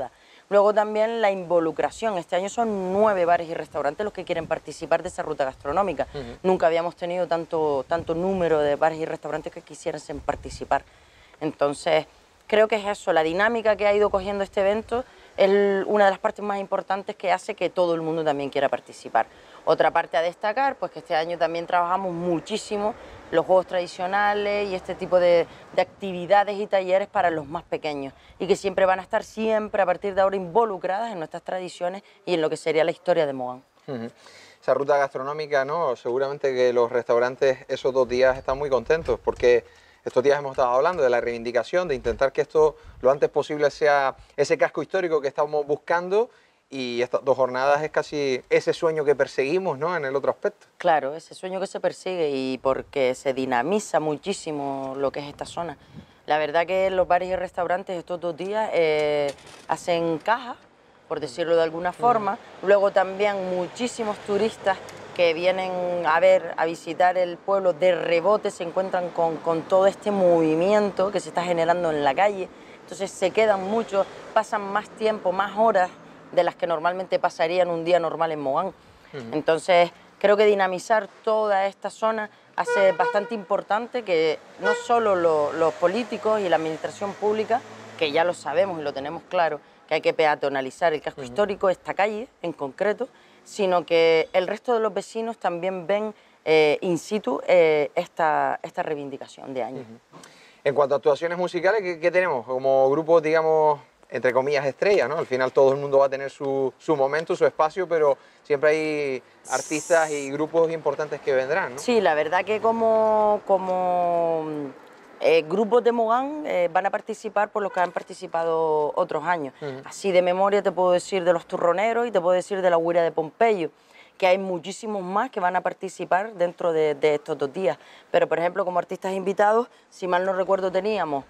Luego también la involucración. Este año son nueve bares y restaurantes los que quieren participar de esa ruta gastronómica. Uh-huh. Nunca habíamos tenido tanto, tanto número de bares y restaurantes que quisiesen participar. Entonces, creo que es eso, la dinámica que ha ido cogiendo este evento es una de las partes más importantes que hace que todo el mundo también quiera participar. Otra parte a destacar, pues que este año también trabajamos muchísimo los juegos tradicionales y este tipo de, de actividades y talleres para los más pequeños y que siempre van a estar siempre a partir de ahora involucradas en nuestras tradiciones y en lo que sería la historia de Mogán. Uh-huh. Esa ruta gastronómica, ¿no? Seguramente que los restaurantes esos dos días están muy contentos porque estos días hemos estado hablando de la reivindicación, de intentar que esto lo antes posible sea ese casco histórico que estamos buscando. Y estas dos jornadas es casi ese sueño que perseguimos, ¿no?, en el otro aspecto. Claro, ese sueño que se persigue y porque se dinamiza muchísimo lo que es esta zona. La verdad que los bares y restaurantes estos dos días eh, hacen caja, por decirlo de alguna forma. Mm. Luego también muchísimos turistas que vienen a ver, a visitar el pueblo de rebote, se encuentran con, con todo este movimiento que se está generando en la calle. Entonces se quedan muchos, pasan más tiempo, más horas de las que normalmente pasarían un día normal en Mogán. Uh-huh. Entonces, creo que dinamizar toda esta zona hace bastante importante que no solo lo, los políticos y la administración pública, que ya lo sabemos y lo tenemos claro, que hay que peatonalizar el casco uh-huh. histórico, esta calle en concreto, sino que el resto de los vecinos también ven eh, in situ eh, esta, esta reivindicación de años. Uh-huh. En cuanto a actuaciones musicales, ¿qué, qué tenemos? Como grupos, digamos, entre comillas, estrella, ¿no? Al final todo el mundo va a tener su, su momento, su espacio, pero siempre hay artistas y grupos importantes que vendrán, ¿no? Sí, la verdad que como, como eh, grupos de Mogán eh, van a participar por los que han participado otros años. Uh-huh. Así de memoria te puedo decir de los Turroneros y te puedo decir de la Huira de Pompeyo, que hay muchísimos más que van a participar dentro de, de estos dos días. Pero, por ejemplo, como artistas invitados, si mal no recuerdo, teníamos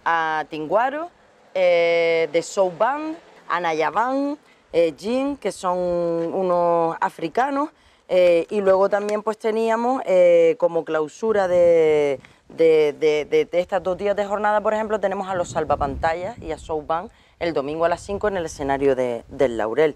a Tinguaro, Eh, de Soul Band, Anayabán, eh, Jin, que son unos africanos, eh, y luego también pues teníamos eh, como clausura de, de, de, de, de estas dos días de jornada, por ejemplo, tenemos a los Salvapantallas y a Soul Band el domingo a las cinco en el escenario de, del Laurel.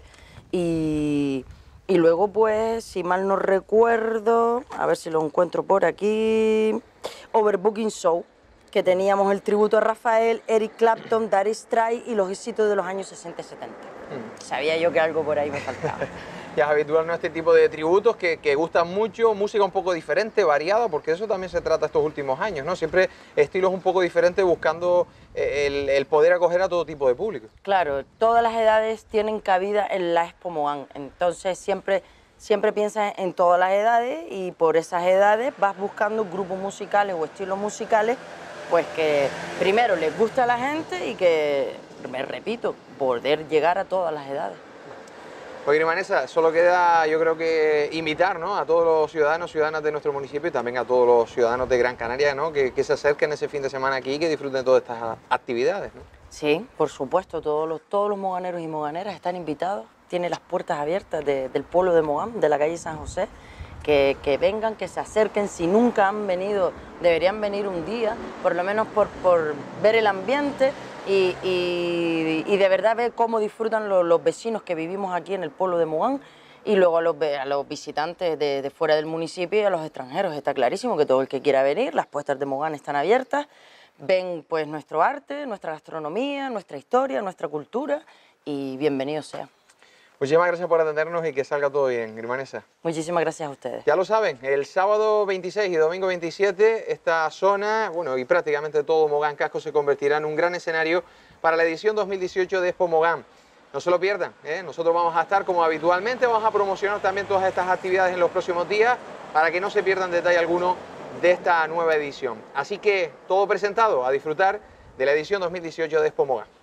Y, y luego pues, si mal no recuerdo, a ver si lo encuentro por aquí, Overbooking Show, que teníamos el tributo a Rafael, Eric Clapton, Dire Straits y los éxitos de los años sesenta y setenta. Mm. Sabía yo que algo por ahí me faltaba. Ya es habitual, ¿no?, este tipo de tributos que, que gustan mucho, música un poco diferente, variada, porque eso también se trata estos últimos años, ¿no? Siempre estilos un poco diferentes buscando el, el poder acoger a todo tipo de público. Claro, todas las edades tienen cabida en la Expo Mogán, entonces siempre, siempre piensas en todas las edades y por esas edades vas buscando grupos musicales o estilos musicales pues que primero les gusta a la gente y que, me repito, poder llegar a todas las edades. Oye, Grimanesa, solo queda, yo creo que invitar, ¿no?, a todos los ciudadanos y ciudadanas de nuestro municipio y también a todos los ciudadanos de Gran Canaria, ¿no?, que, que se acerquen ese fin de semana aquí y que disfruten de todas estas actividades, ¿no? Sí, por supuesto, todos los, todos los moganeros y moganeras están invitados, tienen las puertas abiertas de, del pueblo de Mogán, de la calle San José. Que, que vengan, que se acerquen, si nunca han venido, deberían venir un día, por lo menos por, por ver el ambiente y, y, y de verdad ver cómo disfrutan los, los vecinos que vivimos aquí en el pueblo de Mogán y luego a los, a los visitantes de, de fuera del municipio y a los extranjeros. Está clarísimo que todo el que quiera venir, las puertas de Mogán están abiertas, ven pues nuestro arte, nuestra gastronomía, nuestra historia, nuestra cultura y bienvenido sea. Muchísimas gracias por atendernos y que salga todo bien, Grimanesa. Muchísimas gracias a ustedes. Ya lo saben, el sábado veintiséis y domingo veintisiete, esta zona, bueno, y prácticamente todo Mogán Casco se convertirá en un gran escenario para la edición dos mil dieciocho de Expo Mogán. No se lo pierdan, ¿eh? Nosotros vamos a estar como habitualmente, vamos a promocionar también todas estas actividades en los próximos días para que no se pierdan detalle alguno de esta nueva edición. Así que todo presentado, a disfrutar de la edición dos mil dieciocho de Expo Mogán.